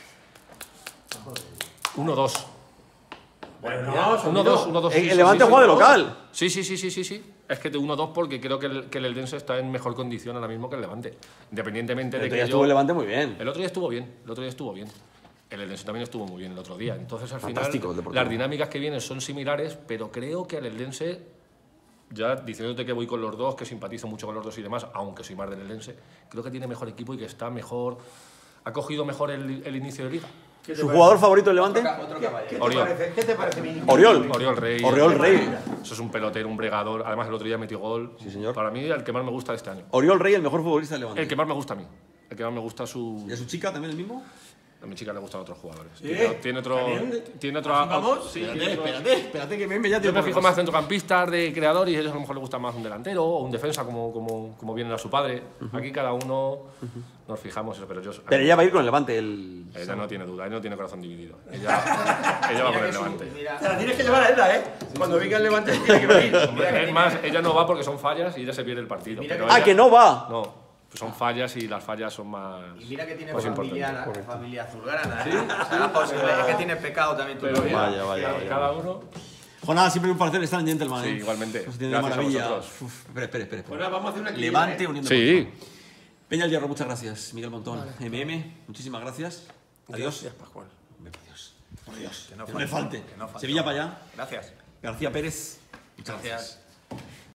1-2. Bueno, 1-2. El Levante juega de local. Sí. Es que de 1-2 porque creo que el Eldense está en mejor condición ahora mismo que el Levante. Independientemente de Pero que ya estuvo el Levante muy bien. El otro día estuvo bien, el Eldense también estuvo muy bien el otro día. Entonces, al Fantástico, final, Deportivo. las dinámicas que vienen son similares, pero creo que el Eldense, ya diciéndote que voy con los dos, que simpatizo mucho con los dos y demás, aunque soy más del Eldense, creo que tiene mejor equipo y que está mejor, ha cogido mejor el inicio de liga. ¿Su jugador favorito del Levante? Otro caballero. Oriol. ¿Qué te parece mi Oriol. Oriol Rey. Oriol Rey. Eso es un pelotero, un bregador. Además, el otro día metió gol. Sí, señor. Para mí, el que más me gusta de este año. Oriol Rey, el mejor futbolista del Levante. El que más me gusta a mí. El que más me gusta ¿Y a su chica también el mismo? A mi chica le gustan otros jugadores. ¿Eh? Tiene otro... vamos? Sí, Espérate que me ya yo me fijo más centrocampistas de creador y a ellos a lo mejor les gusta más un delantero o un defensa como viene a su padre. Aquí cada uno nos fijamos eso, pero yo... Pero ella va a ir con el Levante. El... Ella no tiene duda, ella no tiene corazón dividido. Ella va con el Levante. Te la tienes que llevar a ella, ¿eh? Cuando venga el Levante tiene que venir. Es más, ella no va porque son fallas y ella se pierde el partido. Pero Ah, ella- que no va. No, pues son fallas y las fallas son más... Y mira que tiene más familia importantes. azulgrana. ¿Sí? ¿Sí? Posible. Es que tiene pecado también tú. Pero Vaya, vaya, vaya. cada uno... Jornada, siempre un placer estar en Gentleman. Sí, igualmente. Nos tiene de Gracias a maravilla. vosotros. Uf, espera. Bueno, vamos a hacer una Levante uniendo. Sí. Peña El Hierro, muchas gracias. Miguel Montón, muchísimas gracias. Adiós. Gracias, Pascual. Hombre, por Dios. Por Dios. Que no Que no le falte. Que no falte. Sevilla para allá. Gracias. García Pérez. Muchas gracias.